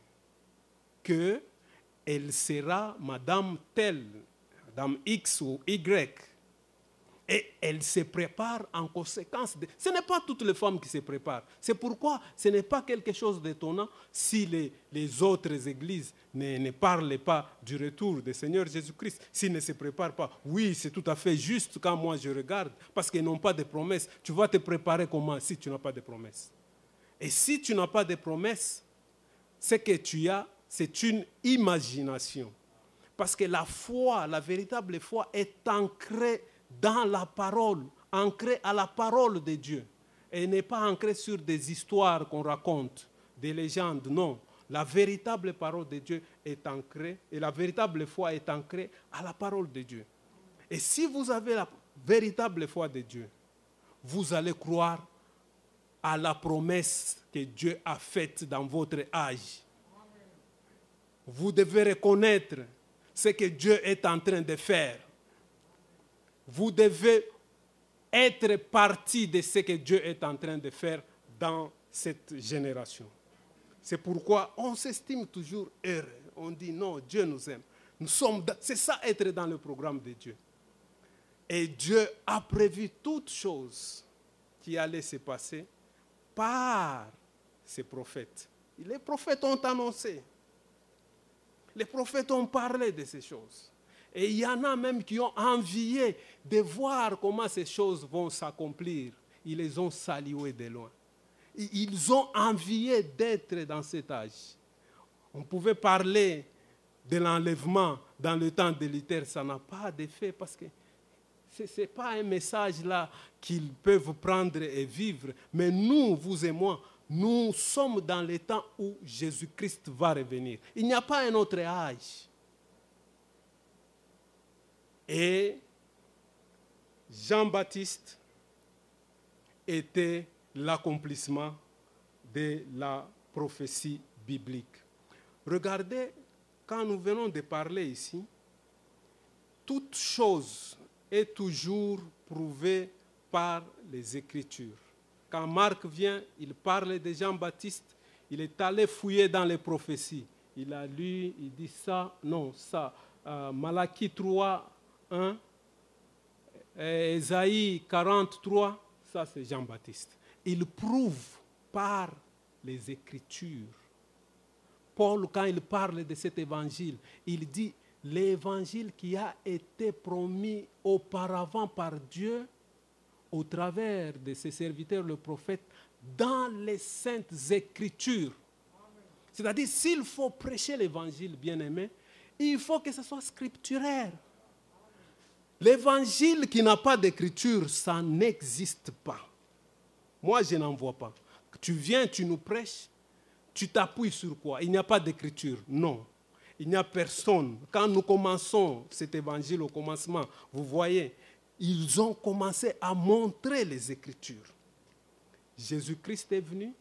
qu'elle sera Madame telle, Madame X ou Y. Et elle se prépare en conséquence. De... Ce n'est pas toutes les femmes qui se préparent. C'est pourquoi ce n'est pas quelque chose d'étonnant si les, les autres églises ne, ne parlent pas du retour du Seigneur Jésus-Christ, s'ils ne se préparent pas. Oui, c'est tout à fait juste quand moi je regarde, parce qu'ils n'ont pas de promesses. Tu vas te préparer comment si tu n'as pas de promesses? Et si tu n'as pas de promesses, ce que tu as, c'est une imagination. Parce que la foi, la véritable foi est ancrée dans la parole, ancrée à la parole de Dieu. Et n'est pas ancrée sur des histoires qu'on raconte, des légendes, non. La véritable parole de Dieu est ancrée, et la véritable foi est ancrée à la parole de Dieu. Et si vous avez la véritable foi de Dieu, vous allez croire à la promesse que Dieu a faite dans votre âge. Vous devez reconnaître ce que Dieu est en train de faire. Vous devez être partie de ce que Dieu est en train de faire dans cette génération. C'est pourquoi on s'estime toujours heureux. On dit non, Dieu nous aime. Nous sommes, c'est ça être dans le programme de Dieu. Et Dieu a prévu toutes choses qui allaient se passer par ses prophètes. Les prophètes ont annoncé. Les prophètes ont parlé de ces choses. Et il y en a même qui ont envié de voir comment ces choses vont s'accomplir. Ils les ont salués de loin. Ils ont envié d'être dans cet âge. On pouvait parler de l'enlèvement dans le temps de Luther, ça n'a pas d'effet parce que Ce n'est pas un message là qu'ils peuvent prendre et vivre. Mais nous, vous et moi, nous sommes dans le temps où Jésus-Christ va revenir. Il n'y a pas un autre âge. Et Jean-Baptiste était l'accomplissement de la prophétie biblique. Regardez, quand nous venons de parler ici, toute chose est toujours prouvée par les Écritures. Quand Marc vient, il parle de Jean-Baptiste, il est allé fouiller dans les prophéties. Il a lu, il dit ça, non, ça. Euh, Malachie trois, un, Ésaïe quarante-trois, ça c'est Jean-Baptiste. Il prouve par les Écritures. Paul, quand il parle de cet évangile, il dit l'évangile qui a été promis auparavant par Dieu au travers de ses serviteurs, le prophète, dans les saintes Écritures. C'est-à-dire, s'il faut prêcher l'évangile, bien-aimé, il faut que ce soit scripturaire. L'évangile qui n'a pas d'écriture, ça n'existe pas. Moi, je n'en vois pas. Tu viens, tu nous prêches, tu t'appuies sur quoi? Il n'y a pas d'écriture. Non. Il n'y a personne. Quand nous commençons cet évangile au commencement, vous voyez, ils ont commencé à montrer les Écritures. Jésus-Christ est venu.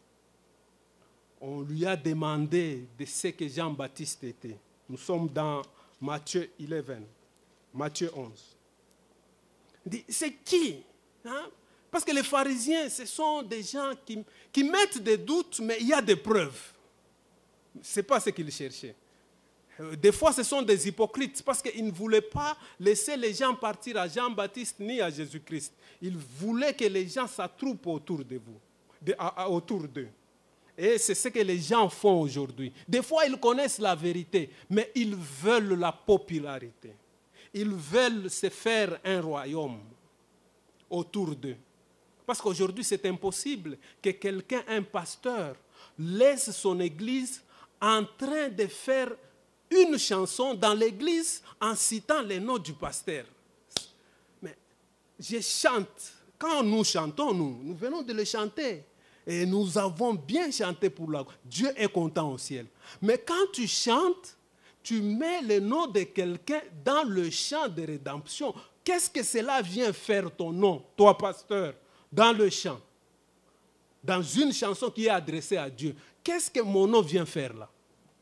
On lui a demandé de ce que Jean-Baptiste était. Nous sommes dans Matthieu onze. Matthieu onze. Il dit, c'est qui? Hein? Parce que les pharisiens, ce sont des gens qui, qui mettent des doutes, mais il y a des preuves. Ce n'est pas ce qu'ils cherchaient. Des fois, ce sont des hypocrites parce qu'ils ne voulaient pas laisser les gens partir à Jean-Baptiste ni à Jésus-Christ. Ils voulaient que les gens s'attroupent autour de vous, de, à, à, autour d'eux. Et c'est ce que les gens font aujourd'hui. Des fois, ils connaissent la vérité, mais ils veulent la popularité. Ils veulent se faire un royaume autour d'eux. Parce qu'aujourd'hui, c'est impossible que quelqu'un, un pasteur, laisse son église en train de faire une chanson dans l'église en citant les noms du pasteur. Mais je chante. Quand nous chantons, nous, nous venons de le chanter. Et nous avons bien chanté pour la... Dieu est content au ciel. Mais quand tu chantes, tu mets le nom de quelqu'un dans le chant de rédemption. Qu'est-ce que cela vient faire ton nom, toi pasteur, dans le chant? Dans une chanson qui est adressée à Dieu. Qu'est-ce que mon nom vient faire là?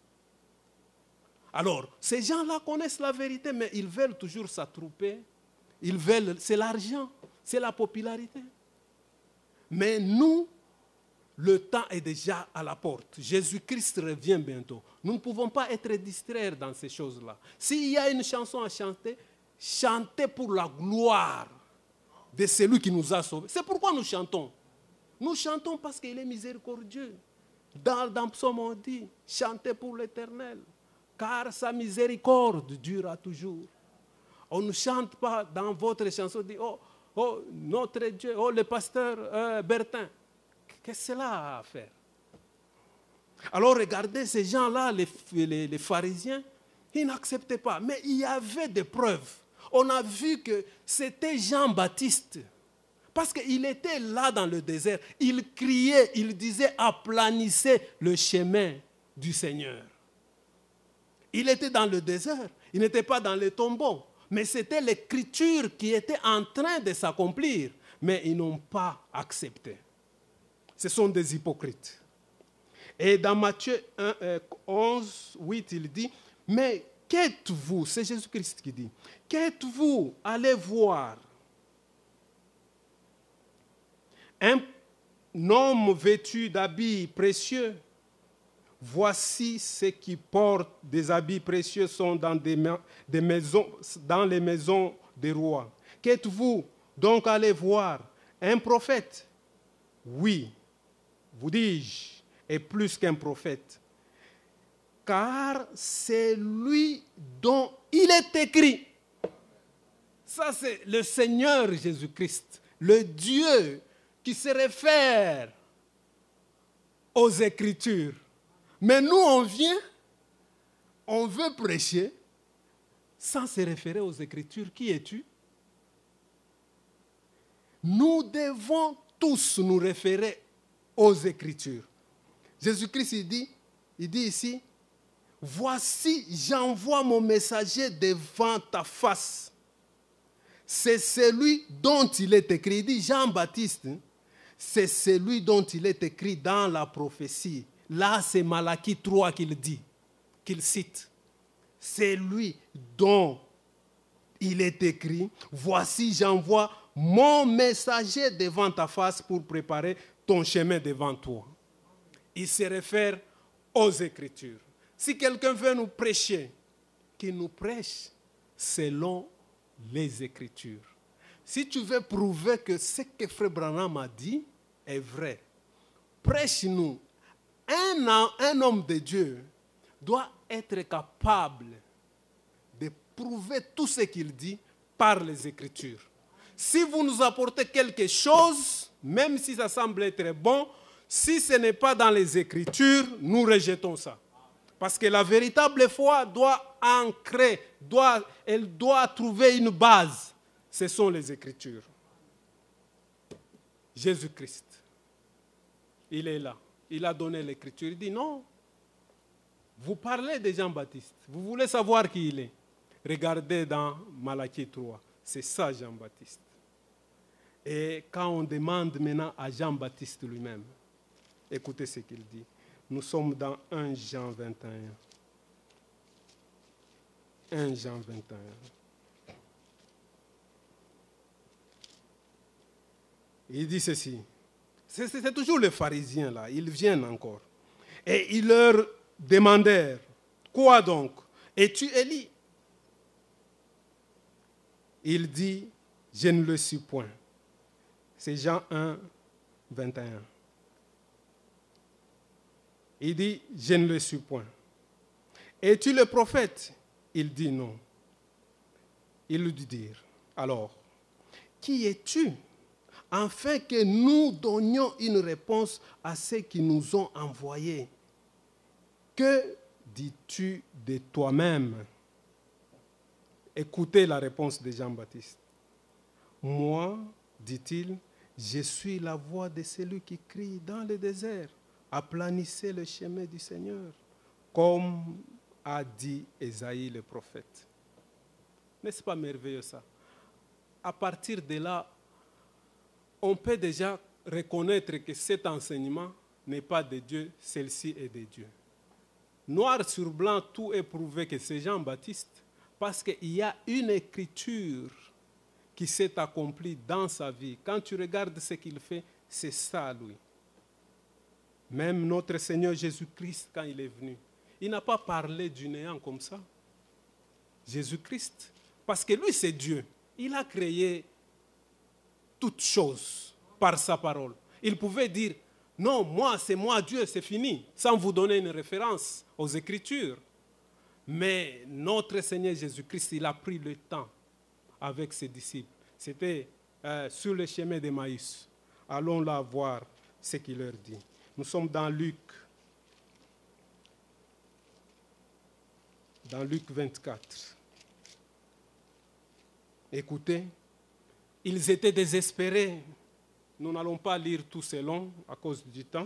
Alors, ces gens-là connaissent la vérité, mais ils veulent toujours s'attrouper. Ils veulent, c'est l'argent, c'est la popularité. Mais nous, le temps est déjà à la porte. Jésus-Christ revient bientôt. Nous ne pouvons pas être distraits dans ces choses-là. S'il y a une chanson à chanter, chantez pour la gloire de celui qui nous a sauvés. C'est pourquoi nous chantons. Nous chantons parce qu'il est miséricordieux. Dans, dans Psaume, on dit, chantez pour l'Éternel, car sa miséricorde dure toujours. On ne chante pas dans votre chanson, on dit, oh, oh, notre Dieu, oh, le pasteur euh, Bertin. Qu'est-ce que cela a à faire? Alors regardez ces gens-là, les, les, les pharisiens, ils n'acceptaient pas. Mais il y avait des preuves. On a vu que c'était Jean-Baptiste. Parce qu'il était là dans le désert. Il criait, il disait, aplanissez le chemin du Seigneur. Il était dans le désert. Il n'était pas dans les tombeaux. Mais c'était l'écriture qui était en train de s'accomplir. Mais ils n'ont pas accepté. Ce sont des hypocrites. Et dans Matthieu onze, huit, il dit, mais qu'êtes-vous? C'est Jésus-Christ qui dit, qu'êtes-vous? Allez voir un homme vêtu d'habits précieux. Voici ceux qui portent des habits précieux sont dans, des, des maisons, dans les maisons des rois. Qu'êtes-vous? Donc allez voir un prophète. Oui, vous dis-je, est plus qu'un prophète. Car c'est lui dont il est écrit. Ça, c'est le Seigneur Jésus-Christ, le Dieu qui se réfère aux Écritures. Mais nous, on vient, on veut prêcher sans se référer aux Écritures. Qui es-tu? nous devons tous nous référer aux Écritures. Jésus-Christ, il dit, il dit ici, « Voici, j'envoie mon messager devant ta face. » C'est celui dont il est écrit. Il dit Jean-Baptiste, c'est celui dont il est écrit dans la prophétie. Là, c'est Malachie trois qu'il dit, qu'il cite. C'est lui dont il est écrit, voici, j'envoie mon messager devant ta face pour préparer ton chemin devant toi. Il se réfère aux Écritures. Si quelqu'un veut nous prêcher, qu'il nous prêche selon les Écritures. Si tu veux prouver que ce que Frère Branham a dit est vrai, prêche-nous. Un, un homme de Dieu doit être capable de prouver tout ce qu'il dit par les Écritures. Si vous nous apportez quelque chose, même si ça semble être bon, si ce n'est pas dans les Écritures, nous rejetons ça. Parce que la véritable foi doit ancrer, doit, elle doit trouver une base. Ce sont les Écritures. Jésus-Christ, il est là. Il a donné l'Écriture. Il dit non. Vous parlez de Jean-Baptiste. Vous voulez savoir qui il est. Regardez dans Malachie trois. C'est ça Jean-Baptiste. Et quand on demande maintenant à Jean-Baptiste lui-même, écoutez ce qu'il dit. Nous sommes dans un Jean vingt et un. un Jean vingt et un. Il dit ceci. C'est, c'est toujours les pharisiens là. Ils viennent encore. Et ils leur demandèrent, quoi donc? Es-tu Élie? Il dit, je ne le suis point. C'est Jean un, vingt et un. Il dit, je ne le suis point. Es-tu le prophète? Il dit non. Il lui dit, alors, qui es-tu? Afin que nous donnions une réponse à ceux qui nous ont envoyés. Que dis-tu de toi-même? Écoutez la réponse de Jean-Baptiste. Moi, dit-il, je suis la voix de celui qui crie dans le désert. Aplanissez le chemin du Seigneur, comme a dit Ésaïe le prophète. N'est-ce pas merveilleux ça? À partir de là, on peut déjà reconnaître que cet enseignement n'est pas de Dieu, celle-ci est de Dieu. Noir sur blanc, tout est prouvé que c'est Jean-Baptiste, parce qu'il y a une écriture qui s'est accomplie dans sa vie. Quand tu regardes ce qu'il fait, c'est ça, lui. Même notre Seigneur Jésus-Christ, quand il est venu, il n'a pas parlé du néant comme ça. Jésus-Christ, parce que lui, c'est Dieu. Il a créé toutes choses par sa parole. Il pouvait dire, non, moi, c'est moi Dieu, c'est fini, sans vous donner une référence aux Écritures. Mais notre Seigneur Jésus-Christ, il a pris le temps avec ses disciples. C'était euh, sur le chemin d'Emmaüs. Allons là voir ce qu'il leur dit. Nous sommes dans Luc. Dans Luc vingt-quatre. Écoutez, ils étaient désespérés. Nous n'allons pas lire tout ce long à cause du temps.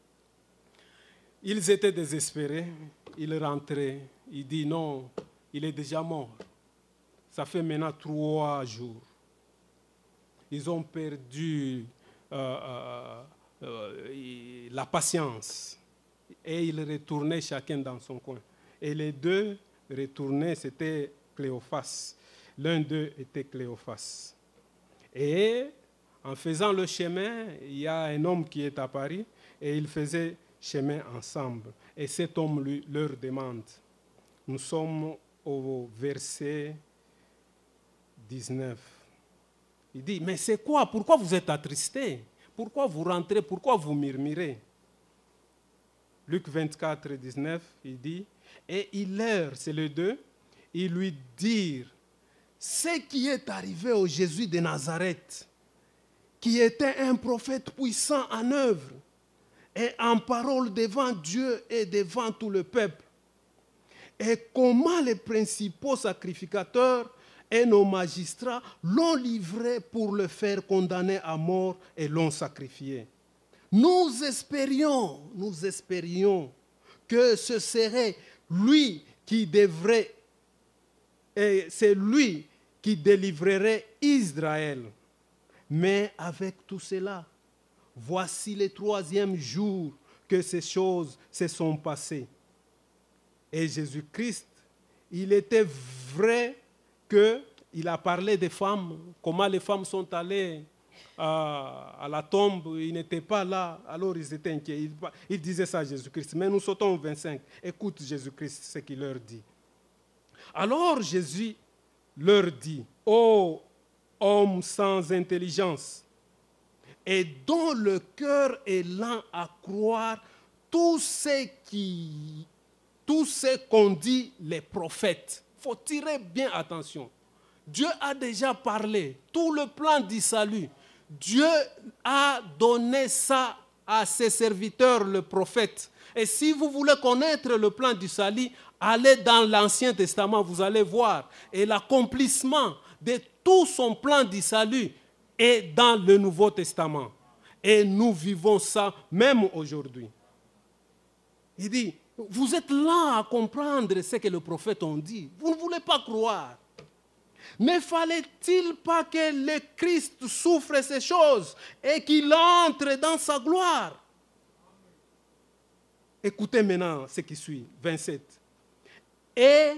Ils étaient désespérés. Ils rentraient. Il dit non, il est déjà mort. Ça fait maintenant trois jours. Ils ont perdu euh, euh, euh, la patience. Et ils retournaient chacun dans son coin. Et les deux retournaient, c'était Cléophas. L'un d'eux était Cléophas. Et en faisant le chemin, il y a un homme qui est à Paris et ils faisaient chemin ensemble. Et cet homme lui, leur demande, nous sommes au verset dix-neuf. Il dit, mais c'est quoi? Pourquoi vous êtes attristés? Pourquoi vous rentrez? Pourquoi vous murmurez? Luc vingt-quatre, dix-neuf, il dit, et il leur, c'est les deux, ils lui dirent, ce qui est arrivé au Jésus de Nazareth, qui était un prophète puissant en œuvre et en parole devant Dieu et devant tout le peuple, et comment les principaux sacrificateurs et nos magistrats l'ont livré pour le faire condamner à mort et l'ont sacrifié. Nous espérions, nous espérions que ce serait lui qui devrait, et c'est lui qui délivrerait Israël. Mais avec tout cela, voici le troisième jour que ces choses se sont passées. Et Jésus-Christ, il était vrai qu'il a parlé des femmes, comment les femmes sont allées à, à la tombe, ils n'étaient pas là, alors ils étaient inquiets. Il, il disait ça à Jésus-Christ. Mais nous sautons au vingt-cinq. Écoute Jésus-Christ ce qu'il leur dit. Alors Jésus leur dit, ô hommes sans intelligence, et dont le cœur est lent à croire tout ce qui, tout ce qu'ont dit les prophètes. Il faut tirer bien attention. Dieu a déjà parlé, tout le plan du salut. Dieu a donné ça à ses serviteurs, le prophète. Et si vous voulez connaître le plan du salut, allez dans l'Ancien Testament, vous allez voir. Et l'accomplissement de tout son plan du salut est dans le Nouveau Testament. Et nous vivons ça même aujourd'hui. Il dit, vous êtes là à comprendre ce que les prophètes ont dit. Vous ne voulez pas croire. Ne fallait-il pas que le Christ souffre ces choses et qu'il entre dans sa gloire? Écoutez maintenant ce qui suit, vingt-sept. Et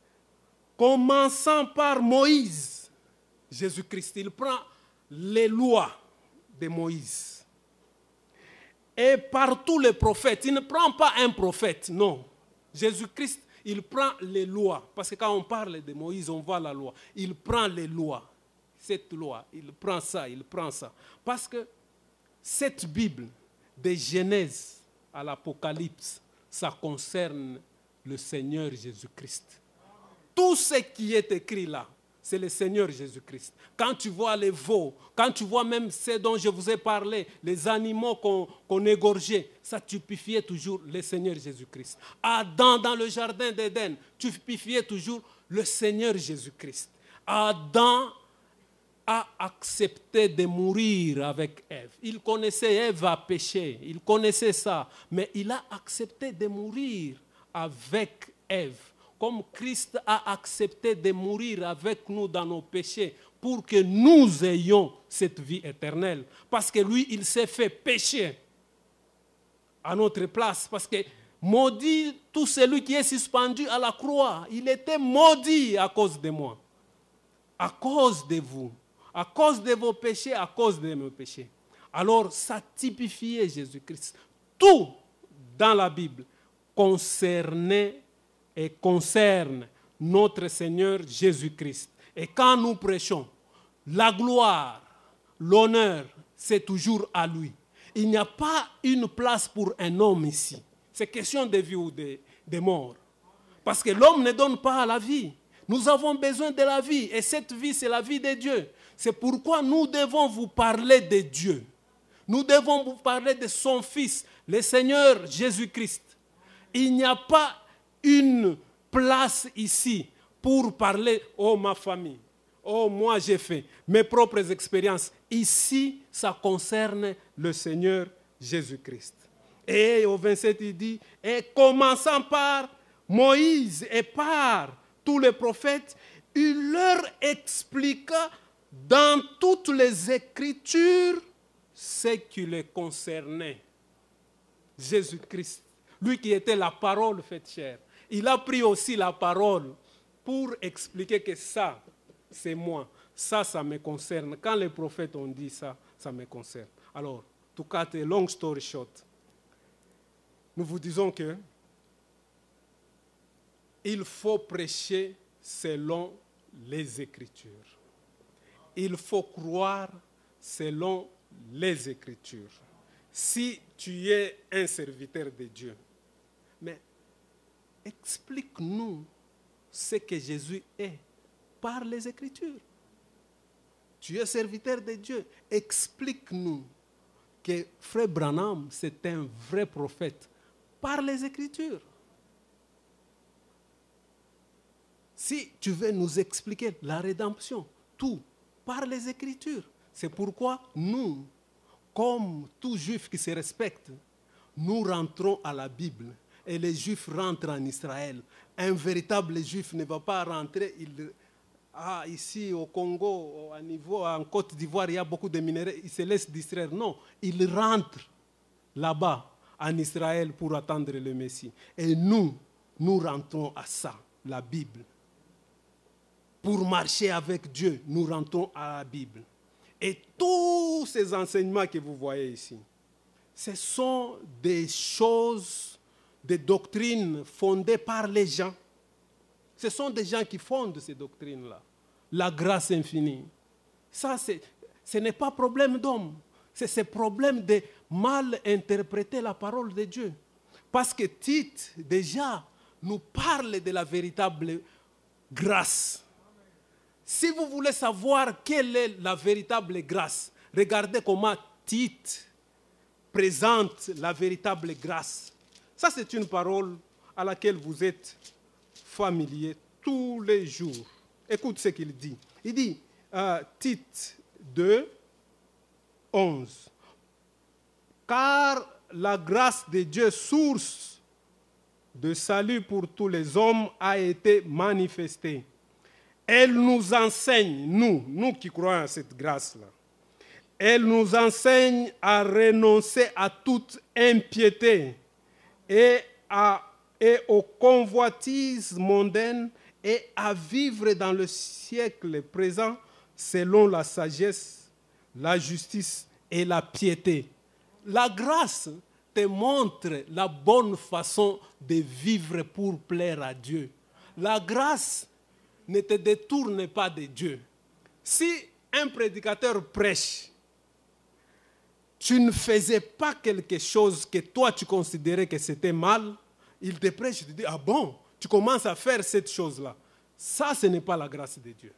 commençant par Moïse, Jésus-Christ, il prend les lois de Moïse. Et par tous les prophètes, il ne prend pas un prophète, non. Jésus-Christ, il prend les lois. Parce que quand on parle de Moïse, on voit la loi. Il prend les lois. Cette loi, il prend ça, il prend ça. Parce que cette Bible, de Genèse à l'Apocalypse, ça concerne le Seigneur Jésus-Christ. Tout ce qui est écrit là, c'est le Seigneur Jésus-Christ. Quand tu vois les veaux, quand tu vois même ce dont je vous ai parlé, les animaux qu'on qu'on égorgeait, ça typifiait toujours le Seigneur Jésus-Christ. Adam dans le jardin d'Éden, typifiait toujours le Seigneur Jésus-Christ. Adam a accepté de mourir avec Ève. Il connaissait Ève a péché, il connaissait ça, mais il a accepté de mourir avec Ève. Comme Christ a accepté de mourir avec nous dans nos péchés pour que nous ayons cette vie éternelle. Parce que lui, il s'est fait pécher à notre place. Parce que maudit tout celui qui est suspendu à la croix. Il était maudit à cause de moi, à cause de vous, à cause de vos péchés, à cause de mes péchés. Alors, ça typifiait Jésus-Christ. Tout dans la Bible concernait et concerne notre Seigneur Jésus-Christ. Et quand nous prêchons, la gloire, l'honneur, c'est toujours à lui. Il n'y a pas une place pour un homme ici. C'est question de vie ou de, de mort. Parce que l'homme ne donne pas la vie. Nous avons besoin de la vie. Et cette vie, c'est la vie de Dieu. C'est pourquoi nous devons vous parler de Dieu. Nous devons vous parler de son Fils, le Seigneur Jésus-Christ. Il n'y a pas une place ici pour parler, oh ma famille, oh moi j'ai fait mes propres expériences. Ici, ça concerne le Seigneur Jésus-Christ. Et au vingt-sept, il dit, et commençant par Moïse et par tous les prophètes, il leur expliqua dans toutes les Écritures ce qui les concernait. Jésus-Christ, lui qui était la parole faite chair, il a pris aussi la parole pour expliquer que ça, c'est moi. Ça, ça me concerne. Quand les prophètes ont dit ça, ça me concerne. Alors, to cut a long story short, nous vous disons que il faut prêcher selon les Écritures. Il faut croire selon les Écritures. Si tu es un serviteur de Dieu, mais explique-nous ce que Jésus est par les Écritures. Tu es serviteur de Dieu. Explique-nous que Frère Branham, c'est un vrai prophète par les Écritures. si tu veux nous expliquer la rédemption, tout, par les Écritures. C'est pourquoi nous, comme tout juif qui se respecte, nous rentrons à la Bible et les Juifs rentrent en Israël. Un véritable Juif ne va pas rentrer. Il, ah, ici au Congo, à niveau, en Côte d'Ivoire, il y a beaucoup de minéraux, il se laisse distraire. Non, il rentre là-bas en Israël pour attendre le Messie. Et nous, nous rentrons à ça, la Bible. Pour marcher avec Dieu, nous rentrons à la Bible. Et tous ces enseignements que vous voyez ici, ce sont des choses, des doctrines fondées par les gens. Ce sont des gens qui fondent ces doctrines-là. La grâce infinie. Ça, c'est, ce n'est pas problème d'homme. C'est ce problème de mal interpréter la parole de Dieu. Parce que Tite, déjà, nous parle de la véritable grâce. Si vous voulez savoir quelle est la véritable grâce, regardez comment Tite présente la véritable grâce. Ça, c'est une parole à laquelle vous êtes familiers tous les jours. Écoute ce qu'il dit. Il dit, euh, Tite deux, onze. Car la grâce de Dieu, source de salut pour tous les hommes, a été manifestée. Elle nous enseigne, nous, nous qui croyons à cette grâce-là, elle nous enseigne à renoncer à toute impiété et, à, et aux convoitises mondaines et à vivre dans le siècle présent selon la sagesse, la justice et la piété. La grâce te montre la bonne façon de vivre pour plaire à Dieu. La grâce ne te détourne pas de Dieu. Si un prédicateur prêche, tu ne faisais pas quelque chose que toi tu considérais que c'était mal, il te prêche, tu te dis, ah bon, tu commences à faire cette chose-là. Ça, ce n'est pas la grâce de Dieu.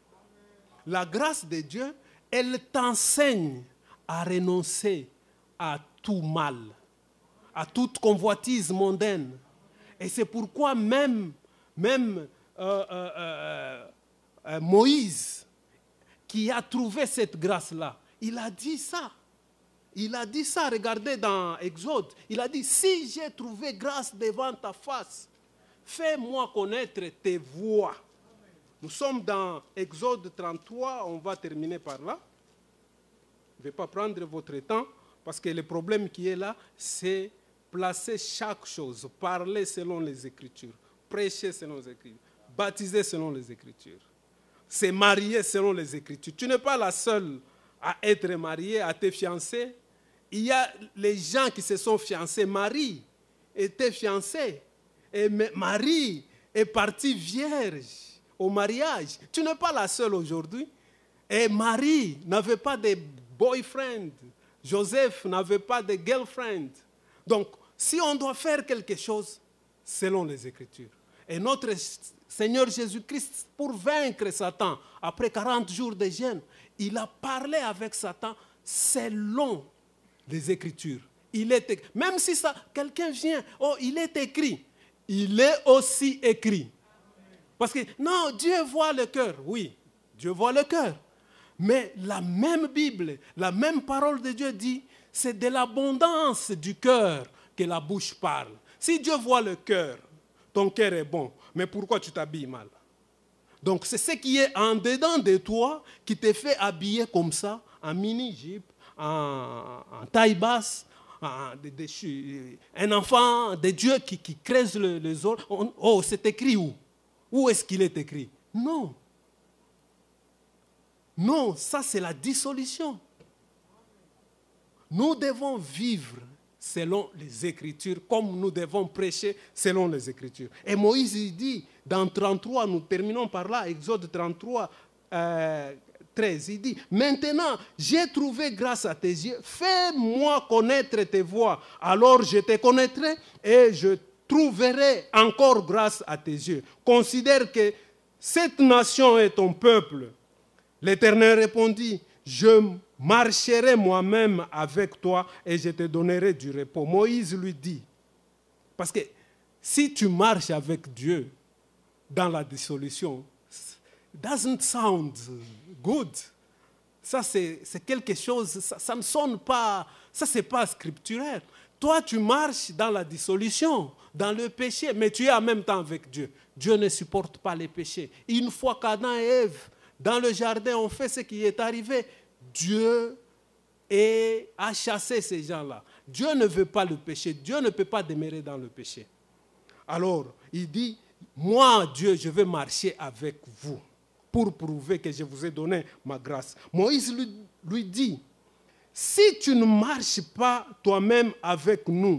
La grâce de Dieu, elle t'enseigne à renoncer à tout mal, à toute convoitise mondaine. Et c'est pourquoi même, même euh, euh, euh, euh, Moïse, qui a trouvé cette grâce-là, il a dit ça. Il a dit ça, regardez dans Exode. Il a dit, si j'ai trouvé grâce devant ta face, fais-moi connaître tes voies. Nous sommes dans Exode trente-trois, on va terminer par là. Je ne vais pas prendre votre temps, parce que le problème qui est là, c'est placer chaque chose, parler selon les Écritures, prêcher selon les Écritures, baptiser selon les Écritures, se marier selon les Écritures. Tu n'es pas la seule à être mariée, à te fiancer. Il y a les gens qui se sont fiancés. Marie était fiancée. Et Marie est partie vierge au mariage. Tu n'es pas la seule aujourd'hui. Et Marie n'avait pas de boyfriend. Joseph n'avait pas de girlfriend. Donc, si on doit faire quelque chose, selon les Écritures. Et notre Seigneur Jésus-Christ, pour vaincre Satan, après quarante jours de jeûne, il a parlé avec Satan selon les Écritures. Il est, même si ça, quelqu'un vient, oh, il est écrit, il est aussi écrit. Parce que, non, Dieu voit le cœur. Oui, Dieu voit le cœur. Mais la même Bible, la même parole de Dieu dit, c'est de l'abondance du cœur que la bouche parle. Si Dieu voit le cœur, ton cœur est bon, mais pourquoi tu t'habilles mal? Donc c'est ce qui est en dedans de toi qui te fait habiller comme ça, en mini-jupe, en, en taille basse, en, de, de, un enfant de Dieu qui, qui creuse le, les os. Oh, c'est écrit où? Où est-ce qu'il est écrit? Non. Non, ça c'est la dissolution. Nous devons vivre selon les Écritures, comme nous devons prêcher selon les Écritures. Et Moïse il dit, dans trente-trois, nous terminons par là, Exode trente-trois, euh, treize, il dit, maintenant, j'ai trouvé grâce à tes yeux, fais-moi connaître tes voies, alors je te connaîtrai et je trouverai encore grâce à tes yeux. Considère que cette nation est ton peuple. L'Éternel répondit, je marcherai moi-même avec toi et je te donnerai du repos. Moïse lui dit, parce que si tu marches avec Dieu dans la dissolution, doesn't sound good. Ça, c'est quelque chose, ça, ça ne sonne pas, ça, c'est pas scripturaire. Toi, tu marches dans la dissolution, dans le péché, mais tu es en même temps avec Dieu. Dieu ne supporte pas les péchés. Une fois qu'Adam et Ève, dans le jardin, ont fait ce qui est arrivé, Dieu est, a chassé ces gens-là. Dieu ne veut pas le péché. Dieu ne peut pas demeurer dans le péché. Alors, il dit, moi, Dieu, je vais marcher avec vous pour prouver que je vous ai donné ma grâce. Moïse lui, lui dit, si tu ne marches pas toi-même avec nous,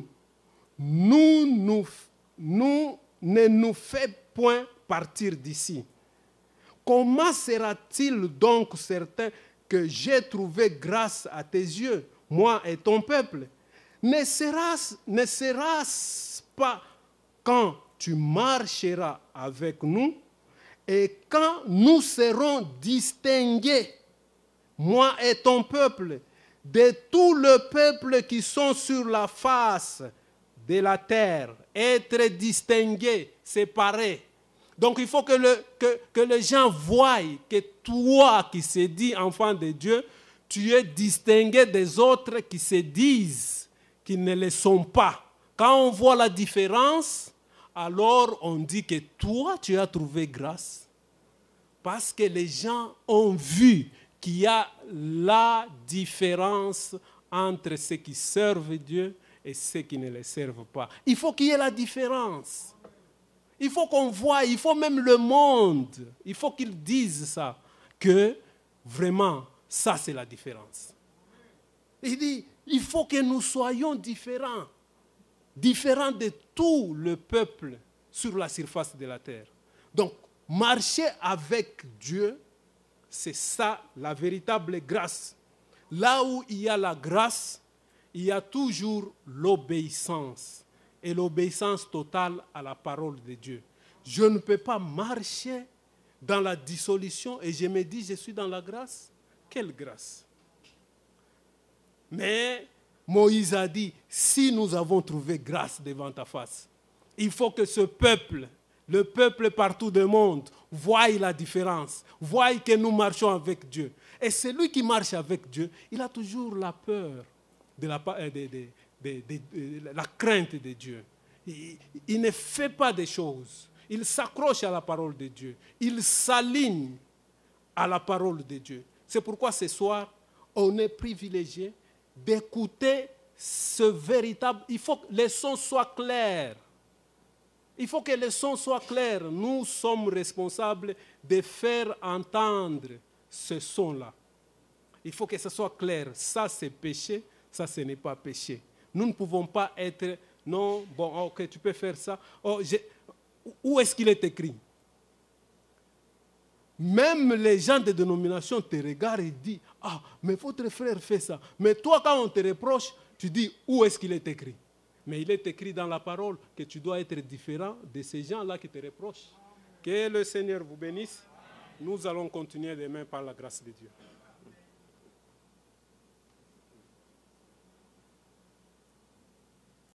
nous, nous, nous ne nous fait point partir d'ici. Comment sera-t-il donc certain que j'ai trouvé grâce à tes yeux, moi et ton peuple? Ne sera-ce ne sera-ce pas quand tu marcheras avec nous et quand nous serons distingués, moi et ton peuple, de tout le peuple qui sont sur la face de la terre, être distingués, séparés. Donc il faut que, le, que, que les gens voient que toi qui se dis enfant de Dieu, tu es distingué des autres qui se disent qu'ils ne le sont pas. Quand on voit la différence, alors on dit que toi tu as trouvé grâce. Parce que les gens ont vu qu'il y a la différence entre ceux qui servent Dieu et ceux qui ne le servent pas. Il faut qu'il y ait la différence. Il faut qu'on voie, il faut même le monde, il faut qu'ils disent ça, que vraiment, ça c'est la différence. Il dit, il faut que nous soyons différents, différents de tout le peuple sur la surface de la terre. Donc, marcher avec Dieu, c'est ça la véritable grâce. Là où il y a la grâce, il y a toujours l'obéissance. Et l'obéissance totale à la parole de Dieu. Je ne peux pas marcher dans la dissolution et je me dis, je suis dans la grâce. Quelle grâce? Mais Moïse a dit, si nous avons trouvé grâce devant ta face, il faut que ce peuple, le peuple partout du monde, voie la différence, voie que nous marchons avec Dieu. Et celui qui marche avec Dieu, il a toujours la peur de la, de, de, de, de, de, de la crainte de Dieu. Il, il ne fait pas des choses. Il s'accroche à la parole de Dieu. Il s'aligne à la parole de Dieu. C'est pourquoi ce soir, on est privilégié d'écouter ce véritable... Il faut que les sons soient clairs. Il faut que les sons soient clairs. Nous sommes responsables de faire entendre ce son-là. Il faut que ce soit clair. Ça, c'est péché. Ça, ce n'est pas péché. Nous ne pouvons pas être... Non, bon, ok, tu peux faire ça. Oh, où est-ce qu'il est écrit? Même les gens de dénomination te regardent et disent, ah, mais votre frère fait ça. Mais toi, quand on te reproche, tu dis, où est-ce qu'il est écrit? Mais il est écrit dans la parole que tu dois être différent de ces gens-là qui te reprochent. Que le Seigneur vous bénisse. Nous allons continuer demain par la grâce de Dieu.